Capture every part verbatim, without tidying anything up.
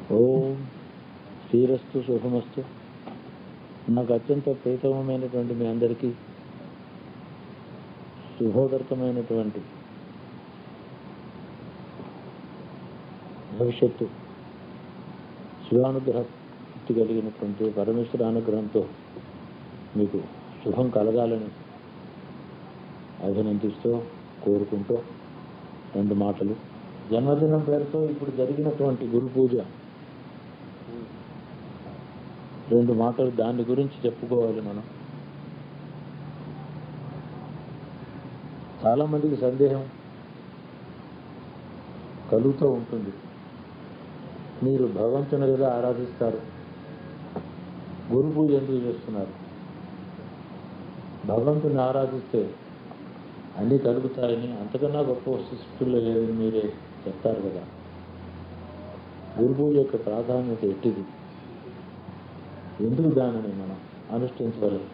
ఓం శ్రీరస్తు శుభమస్తు. నాకు అత్యంత ప్రీతమైనటువంటి మీ అందరికీ శుభోదర్కమైనటువంటి భవిష్యత్తు శివానుగ్రహి కలిగినటువంటి పరమేశ్వర అనుగ్రహంతో మీకు శుభం కలగాలని అభినందిస్తూ కోరుకుంటూ రెండు మాటలు. జన్మదినం పేరుతో ఇప్పుడు జరిగినటువంటి గురు పూజ రెండు మాటలు దాని గురించి చెప్పుకోవాలి. మనం చాలామందికి సందేహం కలుగుతూ ఉంటుంది. మీరు భగవంతుని కదా ఆరాధిస్తారు, గురు పూజ ఎందుకు చేస్తున్నారు? భగవంతుని ఆరాధిస్తే అన్నీ కలుగుతాయని, అంతకన్నా గొప్ప సృష్టిలో లేదని మీరే చెప్తారు కదా. గురు పూజ యొక్క ప్రాధాన్యత ఎట్టిది, ఎందుకు దానిని మనం అనుష్ఠించగలం?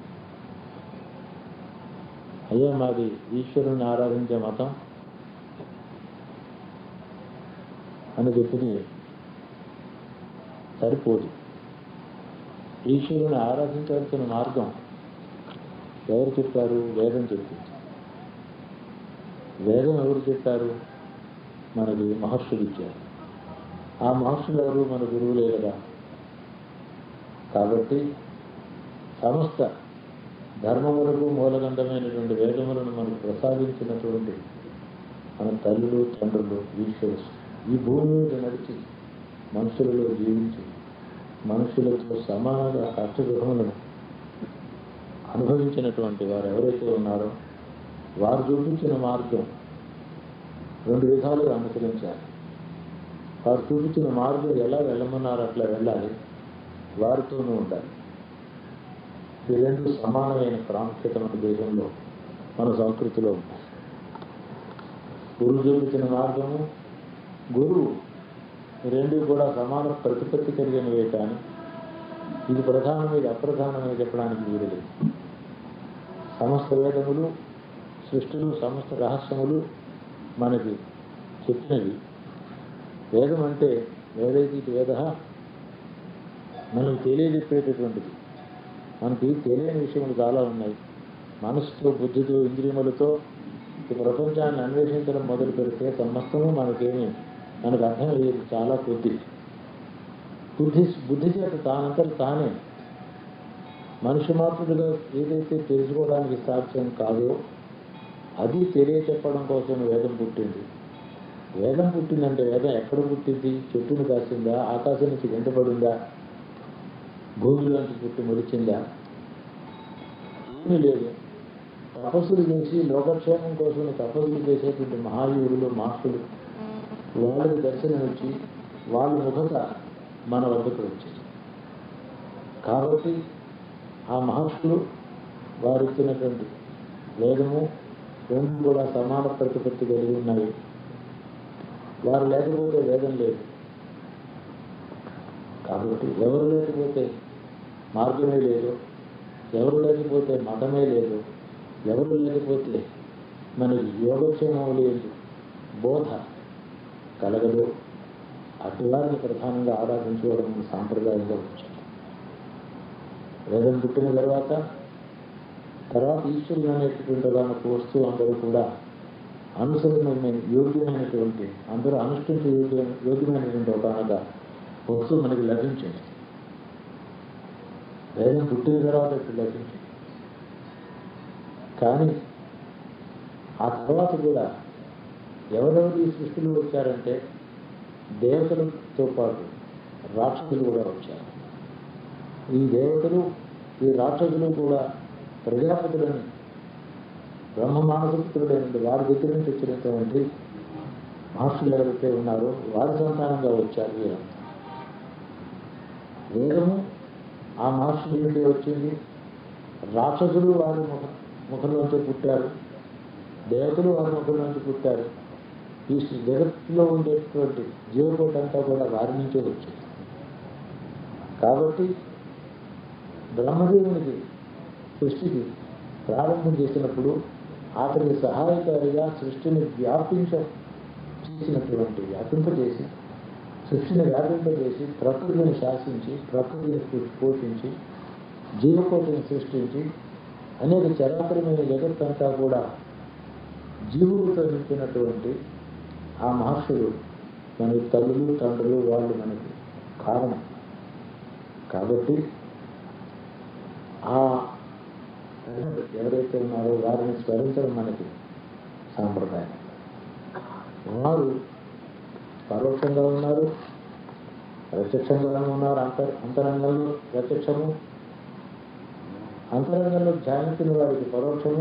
అయ్యా మాది ఈశ్వరుని ఆరాధించే మతం అని చెప్పింది సరిపోదు. ఈశ్వరుని ఆరాధించాల్సిన మార్గం ఎవరు చెప్పారు? వేదం చెప్పింది. వేదం ఎవరు చెప్పారు? మనకి మహర్షులు ఇచ్చారు. ఆ మహర్షులు ఎవరు? మన గురువులే కదా. కాబట్టి సమస్త ధర్మములకు మూలగంధమైనటువంటి వేదములను మనకు ప్రసాదించినటువంటి మన తల్లులు తండ్రులు ఈశ్వరుడు ఈ భూమి మీద నడిచి మనుషులలో జీవించి మనుషులతో సమానంగా కష్టసుఖములను అనుభవించినటువంటి వారు ఎవరైతే ఉన్నారో వారు చూపించిన మార్గం రెండు విధాలుగా అనుసరించాలి. వారు చూపించిన మార్గం ఎలా వెళ్ళమన్నారు అట్లా వెళ్ళాలి, వారితోనూ ఉండాలి. ఈ రెండు సమానమైన ప్రాముఖ్యత మన దేశంలో మన సంస్కృతిలో ఉంటాయి. గురువు చూపించిన మార్గము, గురువు రెండు కూడా సమాన ప్రతిపత్తి కలిగినవే, కానీ ఇది ప్రధానం ఇది అప్రధానమని చెప్పడానికి వీరలేదు. సమస్త వేదములు సృష్టిలు సమస్త రహస్యములు మనకి చెప్పినవి. వేదం అంటే వేదైతే వేద మనకు తెలియజెప్పేటటువంటిది. మనకి తెలియని విషయములు చాలా ఉన్నాయి. మనసుతో బుద్ధితో ఇంద్రియములతో ఈ ప్రపంచాన్ని అన్వేషించడం మొదలు పెడితే సమస్తము మనకేమి మనకు అర్థం లేదు. చాలా కొద్ది బుద్ధి బుద్ధి చేత తానంతట తానే మనిషి మాత్రుడుగా ఏదైతే తెలుసుకోవడానికి సాధ్యం కాదో అది తెలియచెప్పడం కోసం వేదం పుట్టింది. వేదం పుట్టిందంటే వేదం ఎక్కడ పుట్టింది? చెట్టును కాసిందా? ఆకాశం నుంచి వెంటబడిందా? భూమిలోంచి పుట్టి మొలిచిందా? ఏమీ లేదు. తపస్సులు చేసి లోకక్షేమం కోసం తపస్సులు చేసేటువంటి మహాయువులు మహర్షులు వాళ్ళకి దర్శనం ఇచ్చి వాళ్ళ ముఖత మన వద్దకు వచ్చింది. కాబట్టి ఆ మహర్షులు వారు ఇచ్చినటువంటి వేదము రెండు కూడా సమాన ప్రతిపత్తి కలిగి ఉన్నాయి. వారు లేకపోతే వేదం లేదు. కాబట్టి ఎవరు లేకపోతే మార్గమే లేదు, ఎవరు లేకపోతే మతమే లేదు, ఎవరు లేకపోతే మనకి యోగక్షేమం లేదు, బోధ కలగదు. అటువారిని ప్రధానంగా ఆరాధించుకోవడం సాంప్రదాయంగా వచ్చింది. వేదం పుట్టిన తర్వాత తర్వాత ఈశ్వరుడు అనేటటువంటి దానికి వస్తూ అందరూ కూడా అనుసరణ యోగ్యమైనటువంటి అందరూ అనుష్ఠించే యోగ్య యోగ్యమైనటువంటి ఒక అనగా వస్తువు మనకి లభించింది. వేదం పుట్టిన తర్వాత ఇప్పుడు లభించింది. కానీ ఆ తర్వాత కూడా ఎవరెవరు ఈ సృష్టిలో వచ్చారంటే దేవతలతో పాటు రాక్షసులు కూడా వచ్చారు. ఈ దేవతలు ఈ రాక్షసులు కూడా ప్రజాపతులని బ్రహ్మ మానసపుత్రుడైన వారి దగ్గర నుంచి వచ్చినటువంటి మహర్షులు ఎవరైతే ఉన్నారో వారి సంతానంగా వచ్చారు వీరంతా. వేదము ఆ మహర్షుల నుండి వచ్చింది. రాక్షసులు వారి ముఖ ముఖంలోంచి పుట్టారు, దేవతలు వారి ముఖంలోంచి పుట్టారు. ఈ జగత్తులో ఉండేటువంటి జీవకోటి అంతా కూడా వారి నుంచే వచ్చింది. కాబట్టి బ్రహ్మదేవునికి సృష్టికి ప్రారంభం చేసినప్పుడు అతనికి సహాయకారిగా సృష్టిని వ్యాపించ చేసినటువంటి వ్యాపింపజేసి సృష్టిని వ్యాపింపజేసి ప్రకృతిని శాసించి ప్రకృతిని పోషించి జీవకోటిని సృష్టించి అనేక చరాచరమైన జగత్తంతా కూడా జీవులతో నింపినటువంటి ఆ మహర్షులు మనకి తల్లులు తండ్రులు వాళ్ళు మనకి కారణం. కాబట్టి ఆ ఎవరైతే ఉన్నారో వారిని స్మరించడం మనకి సాంప్రదాయం. వారు పరోక్షంగా ఉన్నారు, ప్రత్యక్షంగా ఉన్నారు. అంతర్ అంతరంగంలో ప్రత్యక్షము, అంతరంగంలో ధ్యానించిన వారికి పరోక్షము.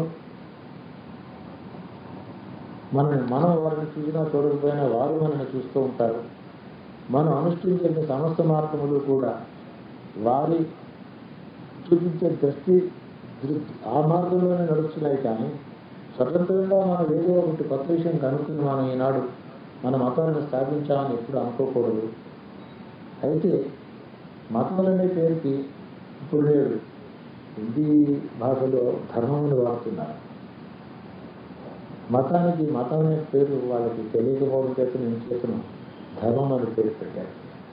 మనం మనం వారిని చూసినా చూడకపోయినా వారు మనల్ని చూస్తూ ఉంటారు. మనం అనుష్ఠించే సమస్త మార్గములు కూడా వారి చూపించే దృష్టి ఆ మార్గంలోనే నడుస్తున్నాయి. కానీ స్వతంత్రంగా మనం ఏదో ఒకటి కొత్త విషయం కనుక్కుని మనం ఈనాడు మన మతాలను స్థాపించామని ఎప్పుడు అనుకోకూడదు. అయితే మతాలనే పేరుకి ఇప్పుడు నేడు హిందీ భాషలో ధర్మమును వాడుతున్నారు. మతానికి మతం అనే పేరు వాళ్ళకి తెలియకపోవడం చేత నేను చేస్తున్నాను, ధర్మం అని పేరు పెట్టారు.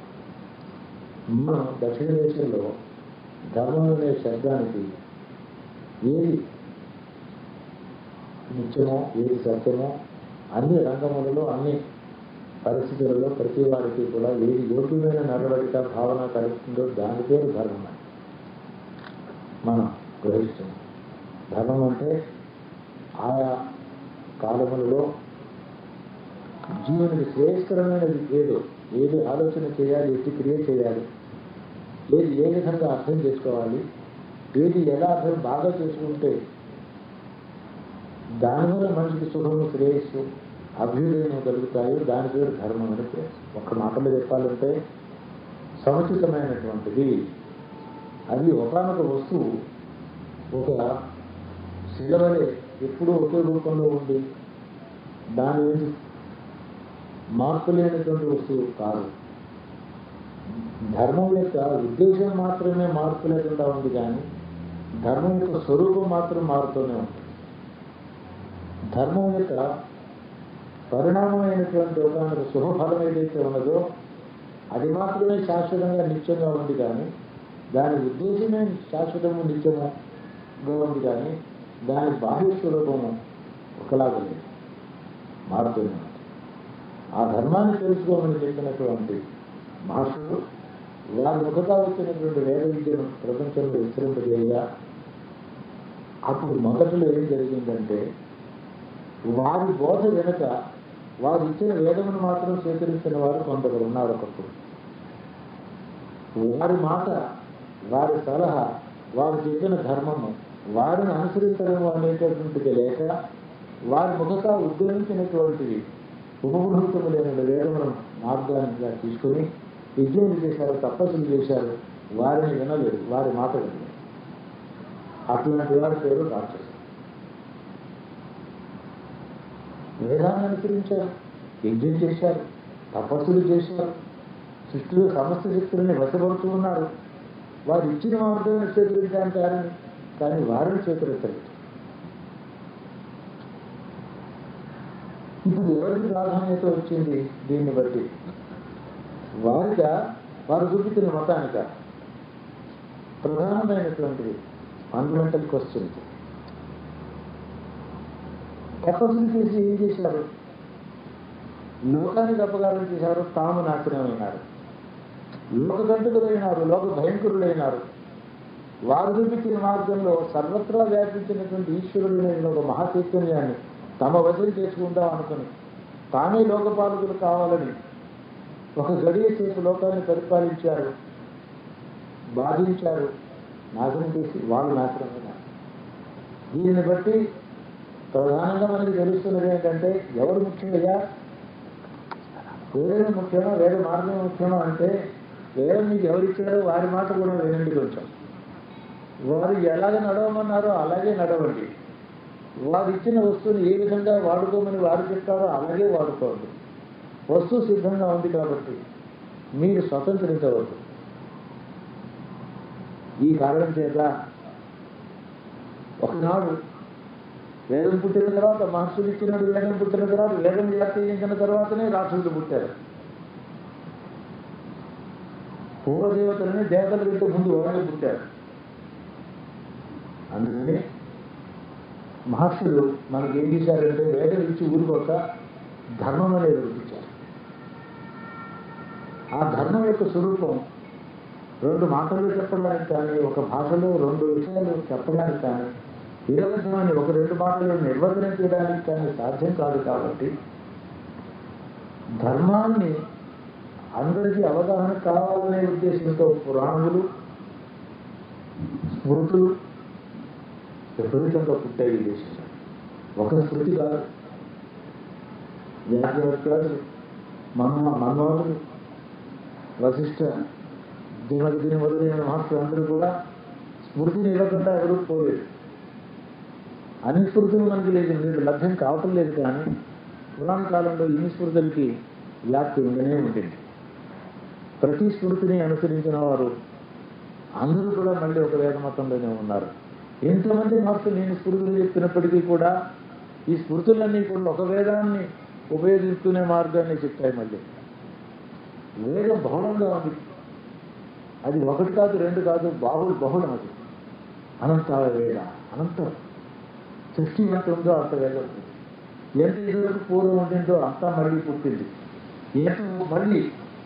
మనం దక్షిణ దేశంలో ధర్మం అనే శబ్దానికి ఏది నిత్యమో ఏది సత్యమో అన్ని రంగములలో అన్ని పరిస్థితులలో ప్రతి వారికి కూడా ఏది యోగ్యమైన నడవడిక భావన కలుగుతుందో దాని పేరు ధర్మం అని మనం గ్రహిస్తున్నాం. ధర్మం అంటే ఆయా కాలములలో జీవునికి శ్రేయస్కరమైనది ఏదో, ఏది ఆలోచన చేయాలి, ఏది క్రియ చేయాలి, ఏది ఏ విధంగా అర్థం చేసుకోవాలి, ఏది ఎలా అర్థం బాగా చేసుకుంటే దానివల్ల మనిషికి సుఖము శ్రేయస్సు అభ్యుదయం కలుగుతాయి, దాని పేరు ధర్మం అని పేరు. ఒక్క మాటలో చెప్పాలంటే సముచితమైనటువంటిది. అది ఒకనొక వస్తువు ఒక శిలవలే ఎప్పుడూ ఒకే రూపంలో ఉండి దాని నుంచి మార్పు లేనటువంటి వస్తువు కాదు. ధర్మం యొక్క ఉద్దేశం మాత్రమే మార్పు లేకుండా ఉంది, కానీ ధర్మం యొక్క స్వరూపం మాత్రం మారుతూనే ఉంది. ధర్మం యొక్క పరిణామమైనటువంటి ఒక శుభఫలం ఏదైతే ఉన్నదో అది మాత్రమే శాశ్వతంగా నిత్యంగా ఉంది, కానీ దాని ఉద్దేశమే శాశ్వతము నిత్యముగా ఉంది, కానీ దాని బాహ్య స్వరూపము ఒకలాగా లేదు, మారుతూనే ఉంది. ఆ ధర్మాన్ని తెలుసుకోమని చెప్పినటువంటి మహర్షులు వారి ముఖతా వచ్చినటువంటి వేద విద్యను ప్రపంచంలో విస్తరింపజేయగా అప్పుడు మొదట్లో ఏం జరిగిందంటే వారి బోధ వెనుక వారు ఇచ్చిన వేదమును మాత్రం స్వీకరించిన వారు కొందరు ఉన్నారు. ఒకప్పుడు వారి మాట, వారి సలహా, వారు చెప్పిన ధర్మము వారిని అనుసరించడం అనేటటువంటిది లేక వారి ముఖతా ఉద్యమించినటువంటివి ఉపబృహృతములైన వేదములను మార్గాన్ని తీసుకుని యజ్ఞాలు చేశారు, తపస్సులు చేశారు, వారిని వినలేదు, వారి మాట వినలేదు. అట్లాంటి వారి పేరు రాక్షసు. వేదాన్ని అనుసరించారు, యజ్ఞం చేశారు, తపస్సులు చేశారు, సృష్టిలో సమస్త శక్తులని వశపడుతూ ఉన్నారు. వారు ఇచ్చిన మార్గాన్ని స్వీకరించడానికి కారణం, కానీ వారిని స్వీకరించలేదు. ఇప్పుడు ఎవరికి ప్రాధాన్యత వచ్చింది? దీన్ని బట్టి వారిగా వారు చూపించిన మతానిక ప్రధానమైనటువంటిది ఫండమెంటల్ క్వశ్చన్. తపస్సులు చేసి ఏం చేశారు? లోకానికి అపకారం చేశారు, తాము నాశనమైనారు, లోకదంతులైనారు, లోక భయంకరులైనారు. వారు చూపించిన మార్గంలో సర్వత్రా వ్యాపించినటువంటి ఈశ్వరుడైన ఒక మహాచైతన్యాన్ని తమ వదిలి చేసుకుందాం అనుకుని తామే లోకపాలకులు కావాలని ఒక గడియ చేసి లోకాన్ని పరిపాలించారు, బాధించారు, నాశనం చేసి వాళ్ళు నాశనమైనారు. దీన్ని బట్టి ప్రధానంగా మనకి తెలుస్తున్నది ఏంటంటే ఎవరు ముఖ్యమయ్యా? వేదం ముఖ్యమా, వేద మార్గం ముఖ్యమా అంటే వేదం మీకు ఎవరిచ్చారో వారి మాట కూడా వినండి. కొంచెం వారు ఎలాగ నడవమన్నారో అలాగే నడవండి. వారు ఇచ్చిన వస్తువుని ఏ విధంగా వాడుకోమని వారు చెప్తారో అలాగే వాడుకోండి. వస్తువు సిద్ధంగా ఉంది కాబట్టి మీరు స్వతంత్రించవద్దు. ఈ కారణం చేత ఒకనాడు వేదం పుట్టిన తర్వాత మహర్షులు ఇచ్చినాడు, వేదం పుట్టిన తర్వాత వేదం వ్యాప్తించిన తర్వాతనే రాక్షసులు పుట్టారు. పూర్వదేవతలని దేవతల కంటే ముందు వాళ్ళే పుట్టారు. అందుకని మహర్షులు మనకి ఏం చేశారంటే వేదం ఇచ్చి ఊరుకోక ధర్మం అనేది రూపించారు. ఆ ధర్మం యొక్క స్వరూపం రెండు మాటలు చెప్పడానికి కానీ, ఒక భాషలో రెండు విషయాలు చెప్పడానికి కానీ, నిరవధమని ఒక రెండు మాటలు నిర్వచనం చేయడానికి కానీ సాధ్యం కాదు. కాబట్టి ధర్మాన్ని అందరికీ అవగాహన కావాలనే ఉద్దేశంతో పురాణములు, స్మృతులు విపరీతంగా పుట్టాయి. ఈ దేశంలో ఒక స్మృతి కాదు, వ్యాఖ్యాలు, మన్మ మన్మోహనులు, వశిష్ఠ, దినదిని మొదలైన మహర్షులు అందరూ కూడా స్మృతిని ఇవ్వకుండా ఎవరూ పోలేదు. అన్ని స్మృతులు మనకి లేదు, మీరు లభ్యం కావటం లేదు. కానీ పురాణ కాలంలో ఇన్ని స్మృతులకి వ్యాప్తి ఉండనే ఉంటుంది. ప్రతి స్మృతిని అనుసరించిన వారు అందరూ కూడా మళ్ళీ ఒక వేద మతంలోనే ఉన్నారు. ఎంతమంది మహర్షులు నేను స్మృతులు చెప్పినప్పటికీ కూడా ఈ స్మృతులన్నీ కూడా ఒక వేదాన్ని ఉపయోగిస్తునే మార్గాన్ని చెప్తాయి. మళ్ళీ వేదం బహుళంగా ఉంది. అది ఒకటి కాదు, రెండు కాదు, బాహుళ బహుళం. అది అనంత వేద, అనంతం. సృష్టి ఎంత ఉందో అంత వేదం. ఎంత ఇదివరకు పూర్వం ఉంటుందో అంతా మళ్ళీ పుట్టింది. ఎంత మళ్ళీ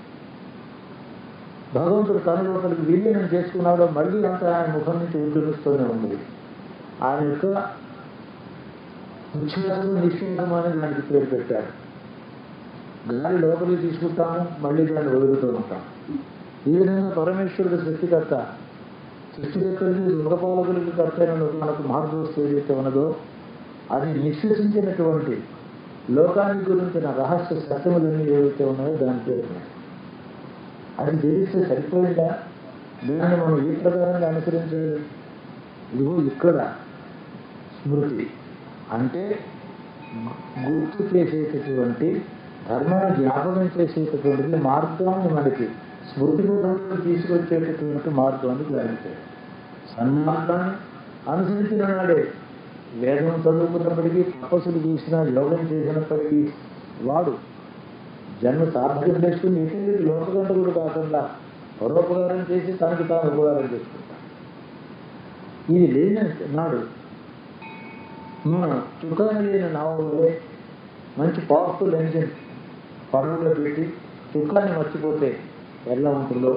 భగవంతుడు తన లోపలికి విలీనం చేసుకున్నాడో మళ్ళీ అంతా ఆయన ముఖం నుంచి ఉద్యమిస్తూనే ఉంది. ఆయన యొక్క ఉచ్ఛ్వాసం నిశ్వాసం అనేది దానికి పేరు పెట్టారు. గాలి లోపలికి తీసుకుంటాము, మళ్ళీ దాన్ని వదులుతూ ఉంటాం. ఈ విధంగా పరమేశ్వరుడు సృష్టికర్త, సృష్టికర్తలకి లోకపాలకులకి కర్తైన మనకు మార్గదర్శి ఏదైతే ఉన్నదో అది నిశ్వసించినటువంటి లోకానికి గురించిన రహస్య సత్యములన్నీ ఏవైతే ఉన్నాయో దాని పేరు. అది తెలిస్తే సరిపోయిందా? దాన్ని మనం ఈ ప్రకారంగా అనుసరించాలి. ఇదిగో ఇక్కడ స్మృతి అంటే గుర్తు చేసేటటువంటి, ధర్మాన్ని జ్ఞాపకం చేసేటటువంటి మార్గాన్ని మనకి స్మృతి రూపంలో తీసుకొచ్చేటటువంటి మార్గాన్ని గ్రహించారు. సన్మార్గాన్ని అనుసరించిన నాడే వేదం చదువుకున్నప్పటికీ, తపస్సులు చూసినా, యోగం చేసినప్పటికీ వాడు జన్మ సార్థకం చేసుకుని ఇటువంటి లోకగంటకుడు కాకుండా పరోపకారం చేసి తనకి తాను ఉపకారం చేసుకుంటాడు. ఇది లేని నాడు మన చుక్కాని లేని నావలో మంచి పవర్ఫుల్ ఎంజిన్ పడవలో పెట్టి చుక్కాన్ని మర్చిపోతే ఎలా ఉంటుందో,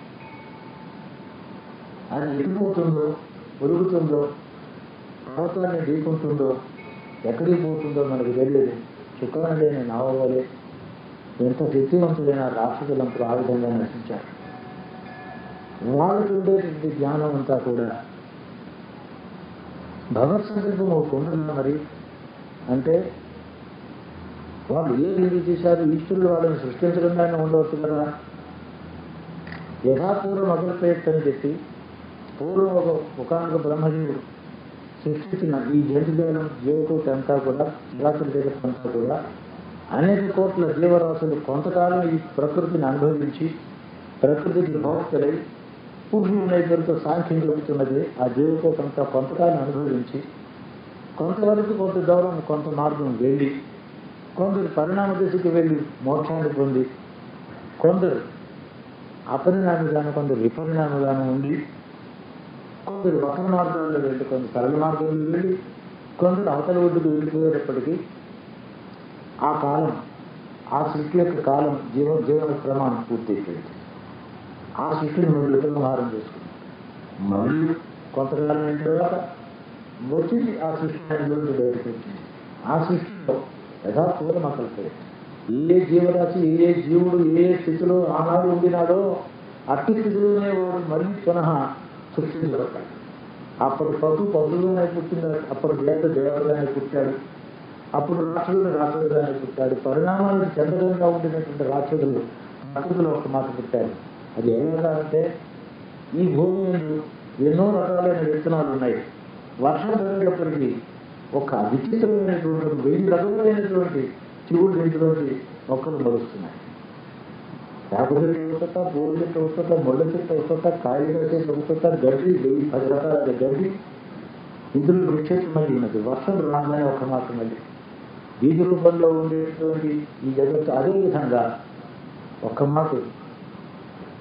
అది ఎగిరిపోతుందో, ఉరుగుతుందో, పర్వతాన్ని ఢీకుంటుందో, ఎక్కడికి పోతుందో మనకు తెలియదు. చుక్కాని లేని నావ వలె ఎంత శక్తివంతులైన రాక్షసులంతా ఆ విధంగా నశించారు. వాళ్ళకు ఉండేటువంటి జ్ఞానం అంతా కూడా భగవత్ సంకల్పం ఒకటి ఉండదు. మరి అంటే వాళ్ళు ఏ రీతి చేశారు? ఈశ్వరుడు వాళ్ళని సృష్టించడంగానే ఉండవచ్చు కదా. యథాపూర్వం అగ్రప్రయత్నం అని చెప్పి పూర్వం ఒక ఒకనొక బ్రహ్మజీవుడు సృష్టించిన ఈ జంతుజాలం జీవకోటి అంతా కూడా, చరాచర జగత్తంతా కూడా అనేక కోట్ల జీవరాశులు కొంతకాలం ఈ ప్రకృతిని అనుభవించి ప్రకృతికి భోక్తలై పురుషులనే పేరుతో సాంఖ్యం చెబుతున్నది. ఆ జీవకోటంతా కొంతకాలం అనుభవించి కొంతవరకు కొంత దూరం కొంత మార్గం వెళ్ళి కొందరు పరిణామ దశకి వెళ్ళి మోక్షాన్ని పొంది, కొందరు అపరిణామిగాను, కొందరు విపరిణామిగాను ఉండి, కొందరు వక్ర మార్గాల్లో వెళ్ళి, కొందరు సరళ మార్గంలో వెళ్ళి, కొందరు అవతల ఒడ్డుకు వెళ్ళిపోయేటప్పటికీ ఆ కాలం, ఆ సృష్టి యొక్క కాలం, జీవ జీవన క్రమాన్ని పూర్తయిపోయింది. ఆ సృష్టిని మళ్ళీ ఉపసంహారం చేసుకుంది. మళ్ళీ కొంతకాలం అయిన తర్వాత వచ్చింది ఆ సృష్టి బయటకు వచ్చింది. ఆ సృష్టిలో యథాపూర్వం అసలు ఏ జీవరాశి, ఏ జీవుడు ఏ స్థితిలో ఆనాడు ఉండినాడో అట్టి స్థితిలోనే వాడు మళ్ళీ పునః సృష్టించబడ్డాడు. అప్పుడు పశు పశువుగానే పుట్టినాడు, అప్పుడు దేవత దేవతగానే పుట్టాడు, అప్పుడు రాక్షసుడు రాక్షసుగానే పుట్టాడు. పరిణామాలకు చంద్రంగా ఉండినటువంటి రాక్షసులు రాక్షసులు ఒక మాట పుట్టారు. అది ఏమైనా అంటే ఈ భూమి ఎన్నో రకాలైన విత్తనాలు ఉన్నాయి. వర్షం పడేటప్పటికీ ఒక విచిత్రమైనటువంటి వెయ్యి రకములైనటువంటి శివుడు ఇంటిలోకి మొక్కలు మొలుస్తున్నాయి. వేప చెట్టు వస్తట, పూల చెట్టు వస్తట, ముళ్ళ చెట్టు వస్తట, కాయల చెట్టు వస్తట, గడ్డి వెయ్యి పది రకాల గడ్డి ఇందులో వృక్షేషం మళ్ళీ ఉన్నది. వర్షం రాగానే ఒక మాట మళ్ళీ బీజ రూపంలో ఉండేటువంటి ఈ జగత్తు అదేవిధంగా ఒక్క మాట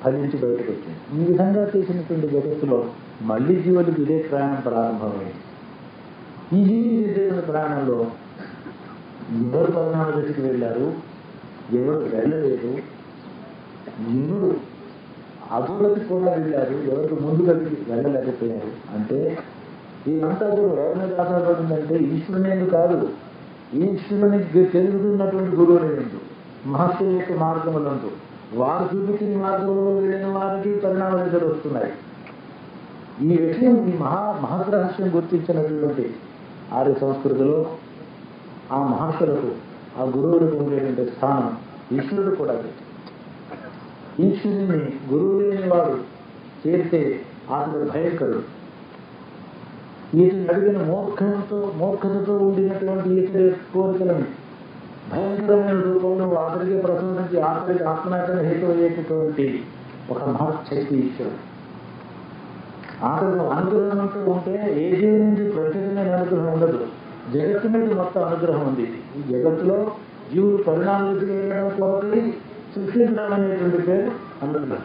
ఫలించి బయటకు వచ్చింది. ఈ విధంగా చేసినటువంటి జగత్తులో మళ్ళీ జీవులకు ఇదే ప్రయాణం ప్రారంభమైంది. ఈ జీవులు చేసిన ప్రయాణంలో ఎవరు పరిణామ దశకి వెళ్ళారు, ఎవరు వెళ్ళలేదు, ఇంద్రుడు అధోగతి కూడా వెళ్ళారు, ఎవరికి ముందు కలిగి వెళ్ళలేకపోయారు. అంటే ఇదంతా కూడా ఎవరి మీద ఆధారపడిందంటే ఈశ్వరుని కాదు, ఈశ్వరునికి తెలుగుతున్నటువంటి గురువుని ఎందు, మహర్షుల యొక్క మార్గములందు వారు చూపించిన మార్గంలో వెళ్ళిన వారికి పరిణామ దశలు వస్తున్నాయి. ఈ విషయం ఈ మహా మహద్రహస్యం గుర్తించినటువంటి ఆర్య సంస్కృతిలో ఆ మహర్షులకు ఆ గురువులకు ఉండేటువంటి స్థానం ఈశ్వరుడు కూడా. ఈశ్వరుని గురువు లేని వాడు చేరితే అతడు భయంకరుడు. ఈతను అడిగిన మూర్ఖంతో మూర్ఖతతో ఉండినటువంటి ఈతడి కోరికలను భయంకరమైన రూపంలో ఆఖరికి ప్రసవించి ఆఖరికి ఆత్మనాశన హేతు అయ్యేటటువంటి ఒక మహశక్తి ఈశ్వరుడు. ఆఖరిలో అనుగ్రహం అంటూ ఉంటే ఏ జీవి నుంచి ప్రత్యేకమైన అనుగ్రహం ఉండదు, జగత్తు మీద మొత్తం అనుగ్రహం ఉంది. ఈ జగత్తులో జీవుడు పరిణామాలకు వెళ్ళడం కొరకు సృష్టించడం అనేటువంటి పేరు అనుగ్రహం.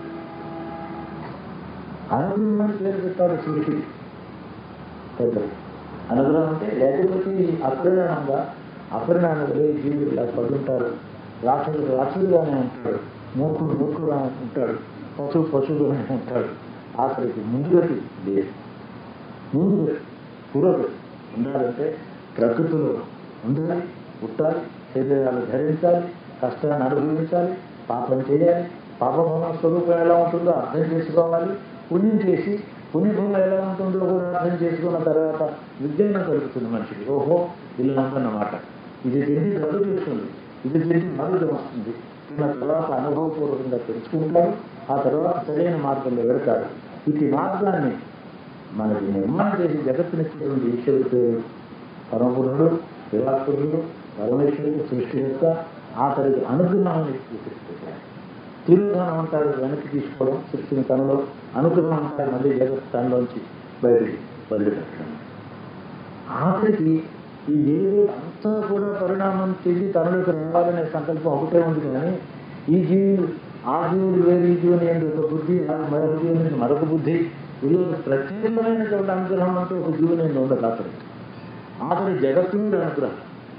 అనుగ్రహం అని పేరు పెట్టారు సృష్టి పెద్దలు. అనుగ్రహం అంటే లేకపోతే అపరిణామంగా అపరిణామంగా జీవుడు ఇలా పడుంటారు. రాక్షసుడు రాక్షసుడుగానే ఉంటాడు, మూర్ఖుడు మూర్ఖుడుగానే ఉంటాడు, పశువు పశువుగానే ఉంటాడు. ఆఖరికి ముందుగతి లేదు. ముందుగా పురోగతి ఉండాలంటే ప్రకృతిలో ఉండాలి, పుట్టాలి, శరీరాలు ధరించాలి, కష్టాన్ని అనుభవించాలి, పాపం చేయాలి. పాపభవన స్వరూపం ఎలా ఉంటుందో అర్థం చేసుకోవాలి. పుణ్యం చేసి పుణ్యభూమి ఎలా ఉంటుందో కూడా అర్థం చేసుకున్న తర్వాత విజ్ఞానం కలుగుతుంది మనిషికి. ఓహో ఇలా ఉందన్నమాట, ఇది తిండి రద్దు చేస్తుంది, ఇది తిండి ఆరోగ్యం వస్తుంది. ఇలా తర్వాత అనుభవపూర్వకంగా తెలుసుకుంటారు. ఆ తర్వాత సరైన మార్గంలో వెళతారు. ఈ మార్గాన్ని మనకి నిర్మాణం చేసి జగత్తునిచ్చినటువంటి ఈశ్వరుడు పేరు పరమపురుడు, విరాపురుడు, పరమేశ్వరుడు, సృష్టి యొక్క ఆఖరికి అనుగ్రహాన్ని తీసుకుంటారు. తిరుగుదనం అంటారు వెనక్కి తీసుకోవడం, సృష్టిని తనలో, అనుగ్రహం అంటారు మళ్ళీ జగత్ తనలోంచి బయటికి వదిలిపెట్టడం. ఆఖరికి ఈ జీవుడు అంతా కూడా పరిణామం చెంది తనలోకి రావాలనే సంకల్పం ఒకటే ఉంది. కానీ ఈ జీవుడు ఆ జీవుడు వేరు, ఈ జీవుని ఒక బుద్ధి, మరొక జీవుని మరొక బుద్ధి, ఇలా ప్రత్యేకమైనటువంటి అనుగ్రహం అంటూ ఒక జీవుని ఉండదు. అతడు అతడు జగత్తు మీద అనుగ్రహం.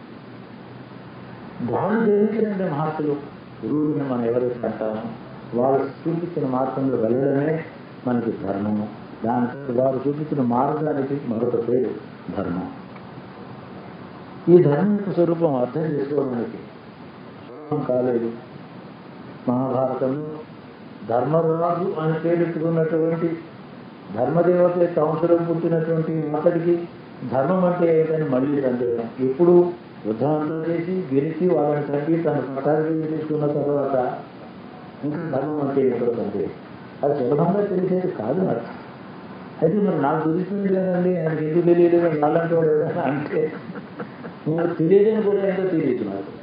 దాన్ని గ్రహించిన మహర్షులు గురువుని మనం ఎవరైతే అంటామో వారు చూపించిన మార్గంలో వెళ్ళడమే మనకి ధర్మము. దాంతో వారు చూపించిన మార్గానికి మరొక పేరు ధర్మం. ఈ ధర్మం యొక్క స్వరూపం అర్థం చేసుకోవడానికి సులభం కాలేదు. మహాభారతంలో ధర్మరాజు అని పేరెత్తుకున్నటువంటి ధర్మదేవత యొక్క అవసరం పుట్టినటువంటి అతడికి ధర్మం అంటే ఏదని మళ్ళీ సందేహం. ఎప్పుడు యుద్ధంతో చేసి గెలిచి వాళ్ళని చంపి తన పట్టాలు తీసుకున్న తర్వాత ఇంకా ధర్మం అంటే ఏంటో సందేహం. అది సులభంగా తెలిసేది కాదు నాకు. అయితే మరి నాకు తెలుస్తుంది కదండి, ఆయనకి ఎందుకు తెలియదు నాలంటే వాడు ఏదైనా అంటే నాకు తెలియదని కూడా ఏంటో తెలియదు. నాకు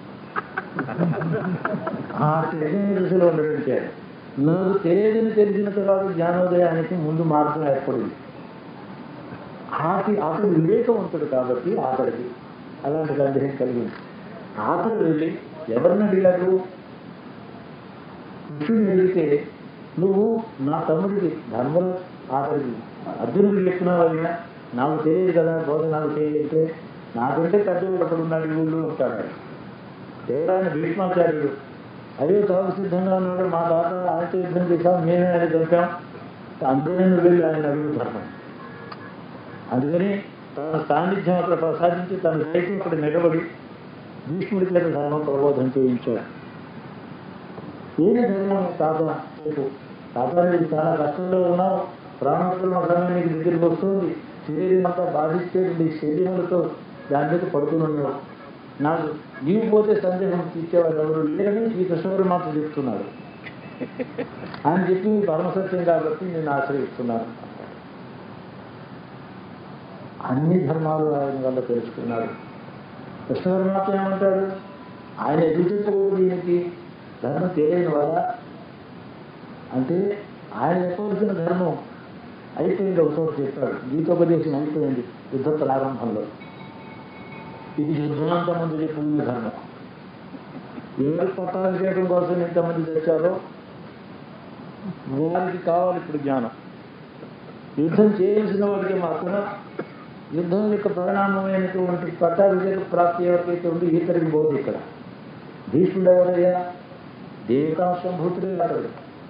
ఆ తెలియని దశలో ఉండడం నాకు తెలియదని తెలిసిన తర్వాత జ్ఞానోదయానికి ముందు మార్గం ఏర్పడింది. ఆకి అతడు వివేకవంతుడు కాబట్టి ఆఖరికి అలాంటి సందేహం కలిగింది. ఆఖరి వెళ్ళి ఎవరిని అడిగారు? కృష్ణుని అడిగితే నువ్వు నా తమ్ముడికి ధర్మం ఆఖరికి అర్జునుడికి చెప్తున్నావు అయినా నాకు తెలియదు కదా, బోధ నాకు తెలియతే నాకంటే పెద్దవాడు అక్కడ ఉన్నాడు ఈ ఊళ్ళో ఉంటాడు. తేడాన్ని భీష్మాచార్యుడు అదే తాగు సిద్ధంగా ఉన్నాడు, మా తాత ఆయనతో యుద్ధం చేశాం, మేమే ఆయన చంపాం, అందరూ వెళ్ళి ఆయన అడుగుతాను. అందుకని తన సాన్నిధ్యం అక్కడ ప్రసాదించి తన సైతం అక్కడ నిలబడి భీష్ముడికి లేదా ధర్మం ప్రబోధం చేయించాడు. ఏమి ధర్మం తాత చెప్పు, తాత నీకు చాలా కష్టంలో ఉన్నావు, ప్రాణోత్తరం సమయం నీకు దగ్గరికి వస్తుంది, శరీరం అంతా బాధిస్తే నీ శరీరాలతో దాని మీద పడుతున్నావు, నాకు నీవు పోతే సందేహం ఇచ్చేవారు ఎవరు లేరని ఈ కృష్ణుడు మాకు చెప్తున్నాడు అని చెప్పి పరమసత్యం కాబట్టి నేను ఆశ్రయిస్తున్నాను. అన్ని ధర్మాలు ఆయన వల్ల తెలుసుకున్నాడు. కృష్ణ పరమాత్మ ఏమంటాడు? ఆయన ఎదుగుతూ దీనికి ధర్మం తెలియని వల్ల అంటే ఆయన చెప్పవలసిన ధర్మం అయిపోయింది. ఒకసారి చెప్పాడు, గీతోపదేశం అయిపోయింది యుద్ధ ప్రారంభంలో. ఇది యుద్ధాంత ముందు చెప్పింది ధర్మం. ఎవరు పట్టాలు చేయడం కోసం ఎంతమంది తెచ్చారో వారికి కావాలి ఇప్పుడు జ్ఞానం. యుద్ధం చేయాల్సిన వారికి మాత్రం యుద్ధం యొక్క పరిణామమైనటువంటి పట్టాభిషేక ప్రాప్తి ఎవరికైతే ఉండి ఈతరికి పోదు. ఇక్కడ భీష్ముడు ఎవరయ్యా? దేవతాంశంభూతుడే అతడు.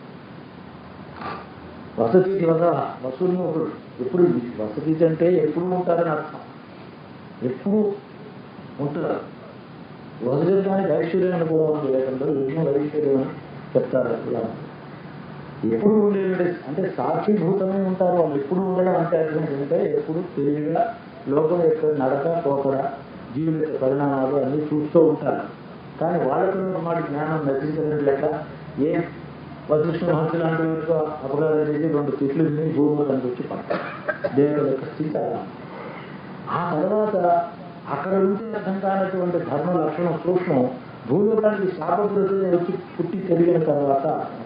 వసతి వద వసూన్ముఖుడు. ఎప్పుడు వసతి అంటే ఎప్పుడు ఉంటారని అర్థం, ఎప్పుడు ఉంటారు. వసతిదానికి ఐశ్వర్యం అనుకోవడం లేకుండా యుద్ధం ఐశ్వర్యం అని చెప్తారు. అట్లా ఎప్పుడు ఉండేది అంటే సాక్షిభూతమే ఉంటారు వాళ్ళు. ఎప్పుడు ఉండడం అంటే అర్థం ఏంటంటే ఎప్పుడు తెలివిగా లోకం యొక్క నడక పోకడ జీవుల యొక్క పరిణామాలు అన్నీ చూస్తూ ఉంటారు. కానీ వాళ్ళకు మాట జ్ఞానం నశించలేక ఏ వశిష్ఠ మహర్షి లాంటి అపరాధం చేసి రెండు తిట్లు తిని భూములు అనిపించి పడతారు. దేవుల యొక్క స్థితి. ఆ తర్వాత అక్కడ ఉంటే అర్థం కానటువంటి ధర్మ లక్షణం సూక్ష్మం భూలోకానికి శాపగ్రస్తులు వచ్చి పుట్టి పెరిగిన తర్వాత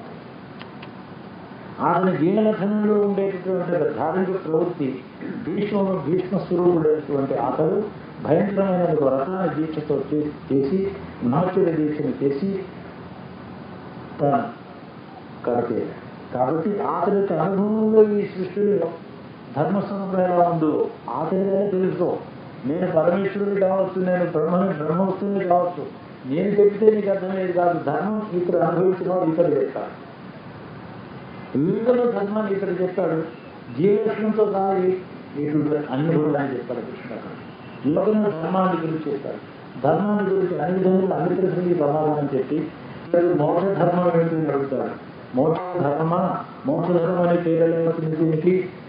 అతని జీవనధనంలో ఉండేటటువంటి ధార్మిక ప్రవృత్తి భీష్మ భీష్మ స్వరూపుడైనటువంటి అతడు భయంకరమైన వ్రతాన్ని దీక్షతో చేసి నాచుర దీక్షను చేసి తన కడితే కాబట్టి అతని యొక్క అనుభవంలో ఈ సృష్టిలో ధర్మస్వరూపం ఎలా ఉందో అతనినే తెలుసుకో. నేను పరమేశ్వరుడు కావచ్చు, నేను బ్రహ్మ బ్రహ్మవస్తుని కావచ్చు, నేను చెప్తే నీకు అర్థమయ్యేది కాదు. ధర్మం ఇక్కడ అనుభవించిన వాడు ఇక్కడ చేస్తాడు. ఇందులో ధర్మాన్ని ఇక్కడ చెప్తాడు. జీవలక్ష్మంతో కాదు ఇటు అన్ని అని చెప్తాడు కృష్ణ. లోకంలో ధర్మాన్ని గురించి చెప్తాడు. ధర్మాన్ని గురించి అన్ని విధంగా అన్ని ప్రశ్నకి సమాధానం చెప్పి మోక్ష ధర్మం ఏంటి అడుగుతాడు. మోక్ష ధర్మమా? మోక్ష ధర్మం అనే పేరు వచ్చింది దీనికి.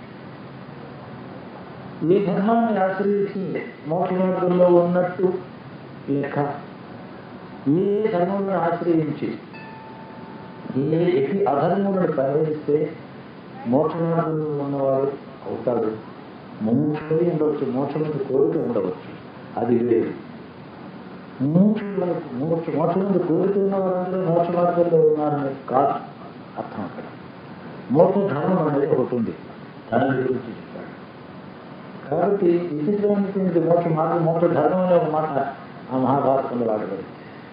ఈ ధర్మాన్ని ఆశ్రయించి మోక్ష మార్గంలో ఉన్నట్టు లెక్క. ఏ ధర్మాన్ని ఆశ్రయించి ఏ ఎట్టి అధర్ములను పరిహరిస్తే మోక్ష మార్గంలో ఉన్నవాడు అవుతాడు. మోక్షమే ఉండవచ్చు, మోక్షమంది కోరిక ఉండవచ్చు, అది లేదు. మోక్ష మోక్ష మోక్షమంది కోరిక ఉన్న వారందరూ మోక్ష మార్గంలో ఉన్నారనే కాదు అర్థం. అక్కడ మోక్ష ధర్మం అనేది ఒకటి ఉంది, దాని గురించి చెప్పాడు. కాబట్టి విచిత్రమైనటువంటి మోక్ష మార్గం మోక్ష ధర్మం అనే ఒక మాట ఆ మహాభారతంలో వాడబడింది.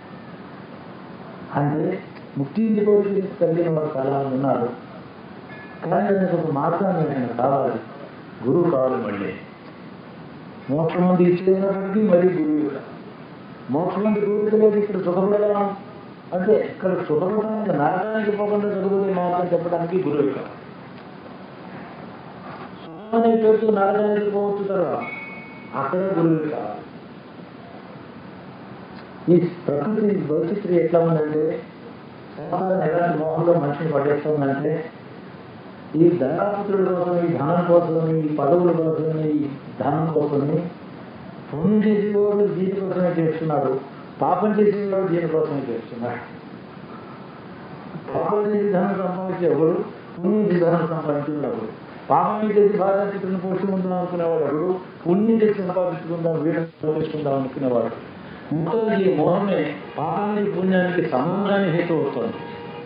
అంటే ముక్తి కోరిక కలిగిన వారు చాలా మంది ఉన్నారు. కానీ దానికి ఒక మార్గాన్ని ఆయన కావాలి, గురువు కావాలి. మళ్ళీ మోక్షమంది ఇచ్చేటప్పటికీ మళ్ళీ గురువు. మోక్షమంది కోరికలేదు ఇక్కడ సుఖపడడం అంటే ఇక్కడ సుఖపడడానికి నరకానికి పోకుండా చదువుకునే మార్గం చెప్పడానికి గురువు కావాలి. సుఖమనే పేరుతో నరకానికి పోవచ్చు తర్వాత అక్కడ గురువు కావాలి. ఈ ప్రకృతి భవిష్యత్తు ఎట్లా ఉందంటే ఎలాంటి మోహంలో మనిషిని పడేస్తుందంటే ఈ దయాపుత్రుల కోసం, ఈ ధనం కోసం, ఈ పదవుల కోసం, ఈ ధనం కోసం పుణ్యం చేసేవాడు దీనికోసమే చేస్తున్నాడు, పాపం చేసేవాడు దీనికోసమే చేస్తున్నాడు. పాపం చేసి ధనం సంపాదించేవాడు, పుణ్యం చేసి ధనం సంపాదించేవాడు. పాపం చేసి బాధ్యతను పోషించుకుందాం అనుకునేవాడు ఒకడు, పుణ్యం చేసి సంపాదించుకుందాం వీడిని పోషించుకుందాం అనుకునేవాడు. ఇంకా ఈ మోహమే పాపానికి పుణ్యానికి సమానంగానే హేతు అవుతుంది.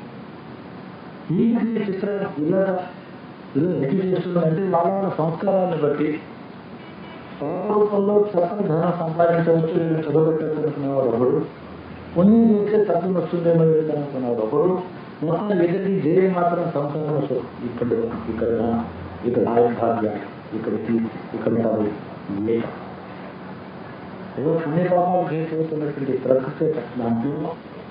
ఈ చిత్రం ఇలా ఇలా ఎట్టి చేస్తుందంటే వాళ్ళ సంస్కారాన్ని బట్టి రూపంలో చక్కని ధనం సంపాదించవచ్చు, చదవబెట్టుకునేవాడు ఒకడు, పుణ్యం చేస్తే తత్వం వస్తుందేమో అనుకునేవాడు ఒకడు. మొత్తం ఎదుటి జయ మాత్రం సంసారం ఇక్కడ ఇక్కడ ఇక్కడ భాగ్య ఇక్కడికి ఇక్కడ ఏదో పుణ్యపాపాలు చేసేస్తున్నటువంటి ప్రకృతి దాంట్లో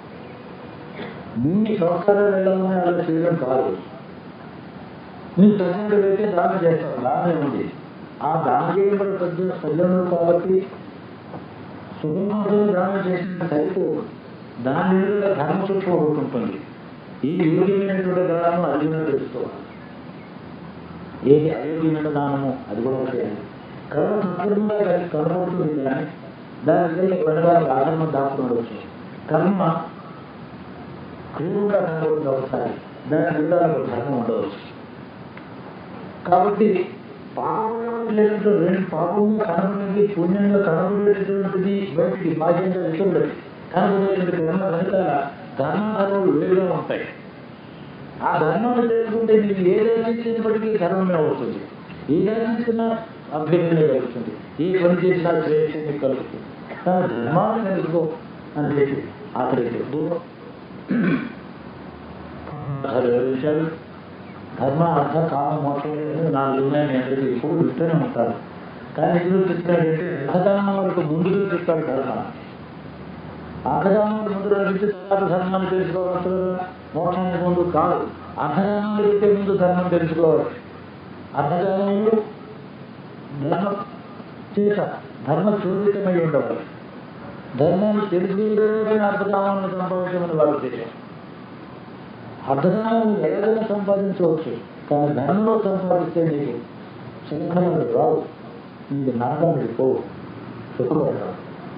నీ సంస్కారాలు ఎలా ఉన్నాయి అలా చేయడం కాదు. నీ తల్లిదండ్రులు అయితే దానం చేస్తారు, దానే ఉంది. ఆ దానం చేయబడి పెద్ద సజ్జనులు కాబట్టి సుఖంతో దానం చేసిన సరిపోదు. దాని మీద ధర్మ చుట్టూ ఒకటి ఉంటుంది. ఈ యోగ్యమైనటువంటి దానము అర్జునుడు తెలుసుకోవాలి. ఏది అయోగ్యమైన దానము అది కూడా చేయాలి. కర్మ సంపూర్ణంగా కనబడుతుంది కానీ దాని వెళ్ళడానికి ఆధర్మం దాచుకున్నాడు వచ్చి కర్మ క్రూరంగా కనబడుతుంది ఒకసారి, దాని వెళ్ళడానికి ధర్మం ఉండవచ్చు. కాబట్టి పాపం రెండు పాపంగా కనబడేది పుణ్యంగా కనబడేటటువంటిది బయటికి బాధ్యంగా వెళ్తుండదు. కనబడేటువంటి కర్మ వెనకాల ధర్మాలు వేరుగా ఉంటాయి. ఆ ధర్మాన్ని తెలుసుకుంటే నీకు ఏది ఆశించినప్పటికీ ధర్మమే అవుతుంది, ఏది ఆశించినా అభ్యర్థనే కలుగుతుంది, ఏ పని చేసినా శ్రేయస్సుని కలుగుతుంది. తన ధర్మాన్ని తెలుసుకో అని చెప్పి ఆఖరికి పదార్థాలు వివరించారు. ధర్మ అర్థ కామ మోక్షం నాలుగు ఉన్నాయి అందరికీ ఇప్పుడు ఇస్తూనే ఉంటారు. కానీ ఇందులో చెప్తాడంటే అర్థకామం వరకు ముందుగా చెప్తాడు ధర్మ. అర్థకామం ముందు రచించి తర్వాత ధర్మాన్ని తెలుసుకోవచ్చు. మోక్షానికి ముందు కాదు, అర్థకామం చెప్తే ముందు ధర్మం తెలుసుకోవచ్చు. అర్థకామంలో ధర్మ చేత ధర్మ చూరితమై ఉండవాలి. ధర్మాన్ని తెలుసుకునే అర్థకామాన్ని సంపాదించమని వాళ్ళు తెలియదు. అర్థకామం ఎలాగైనా సంపాదించవచ్చు, కానీ ధర్మంలో సంపాదిస్తే నీకు శంఖములు రావు, నీకు నరకానికి పోవు, సుఖపడతావు.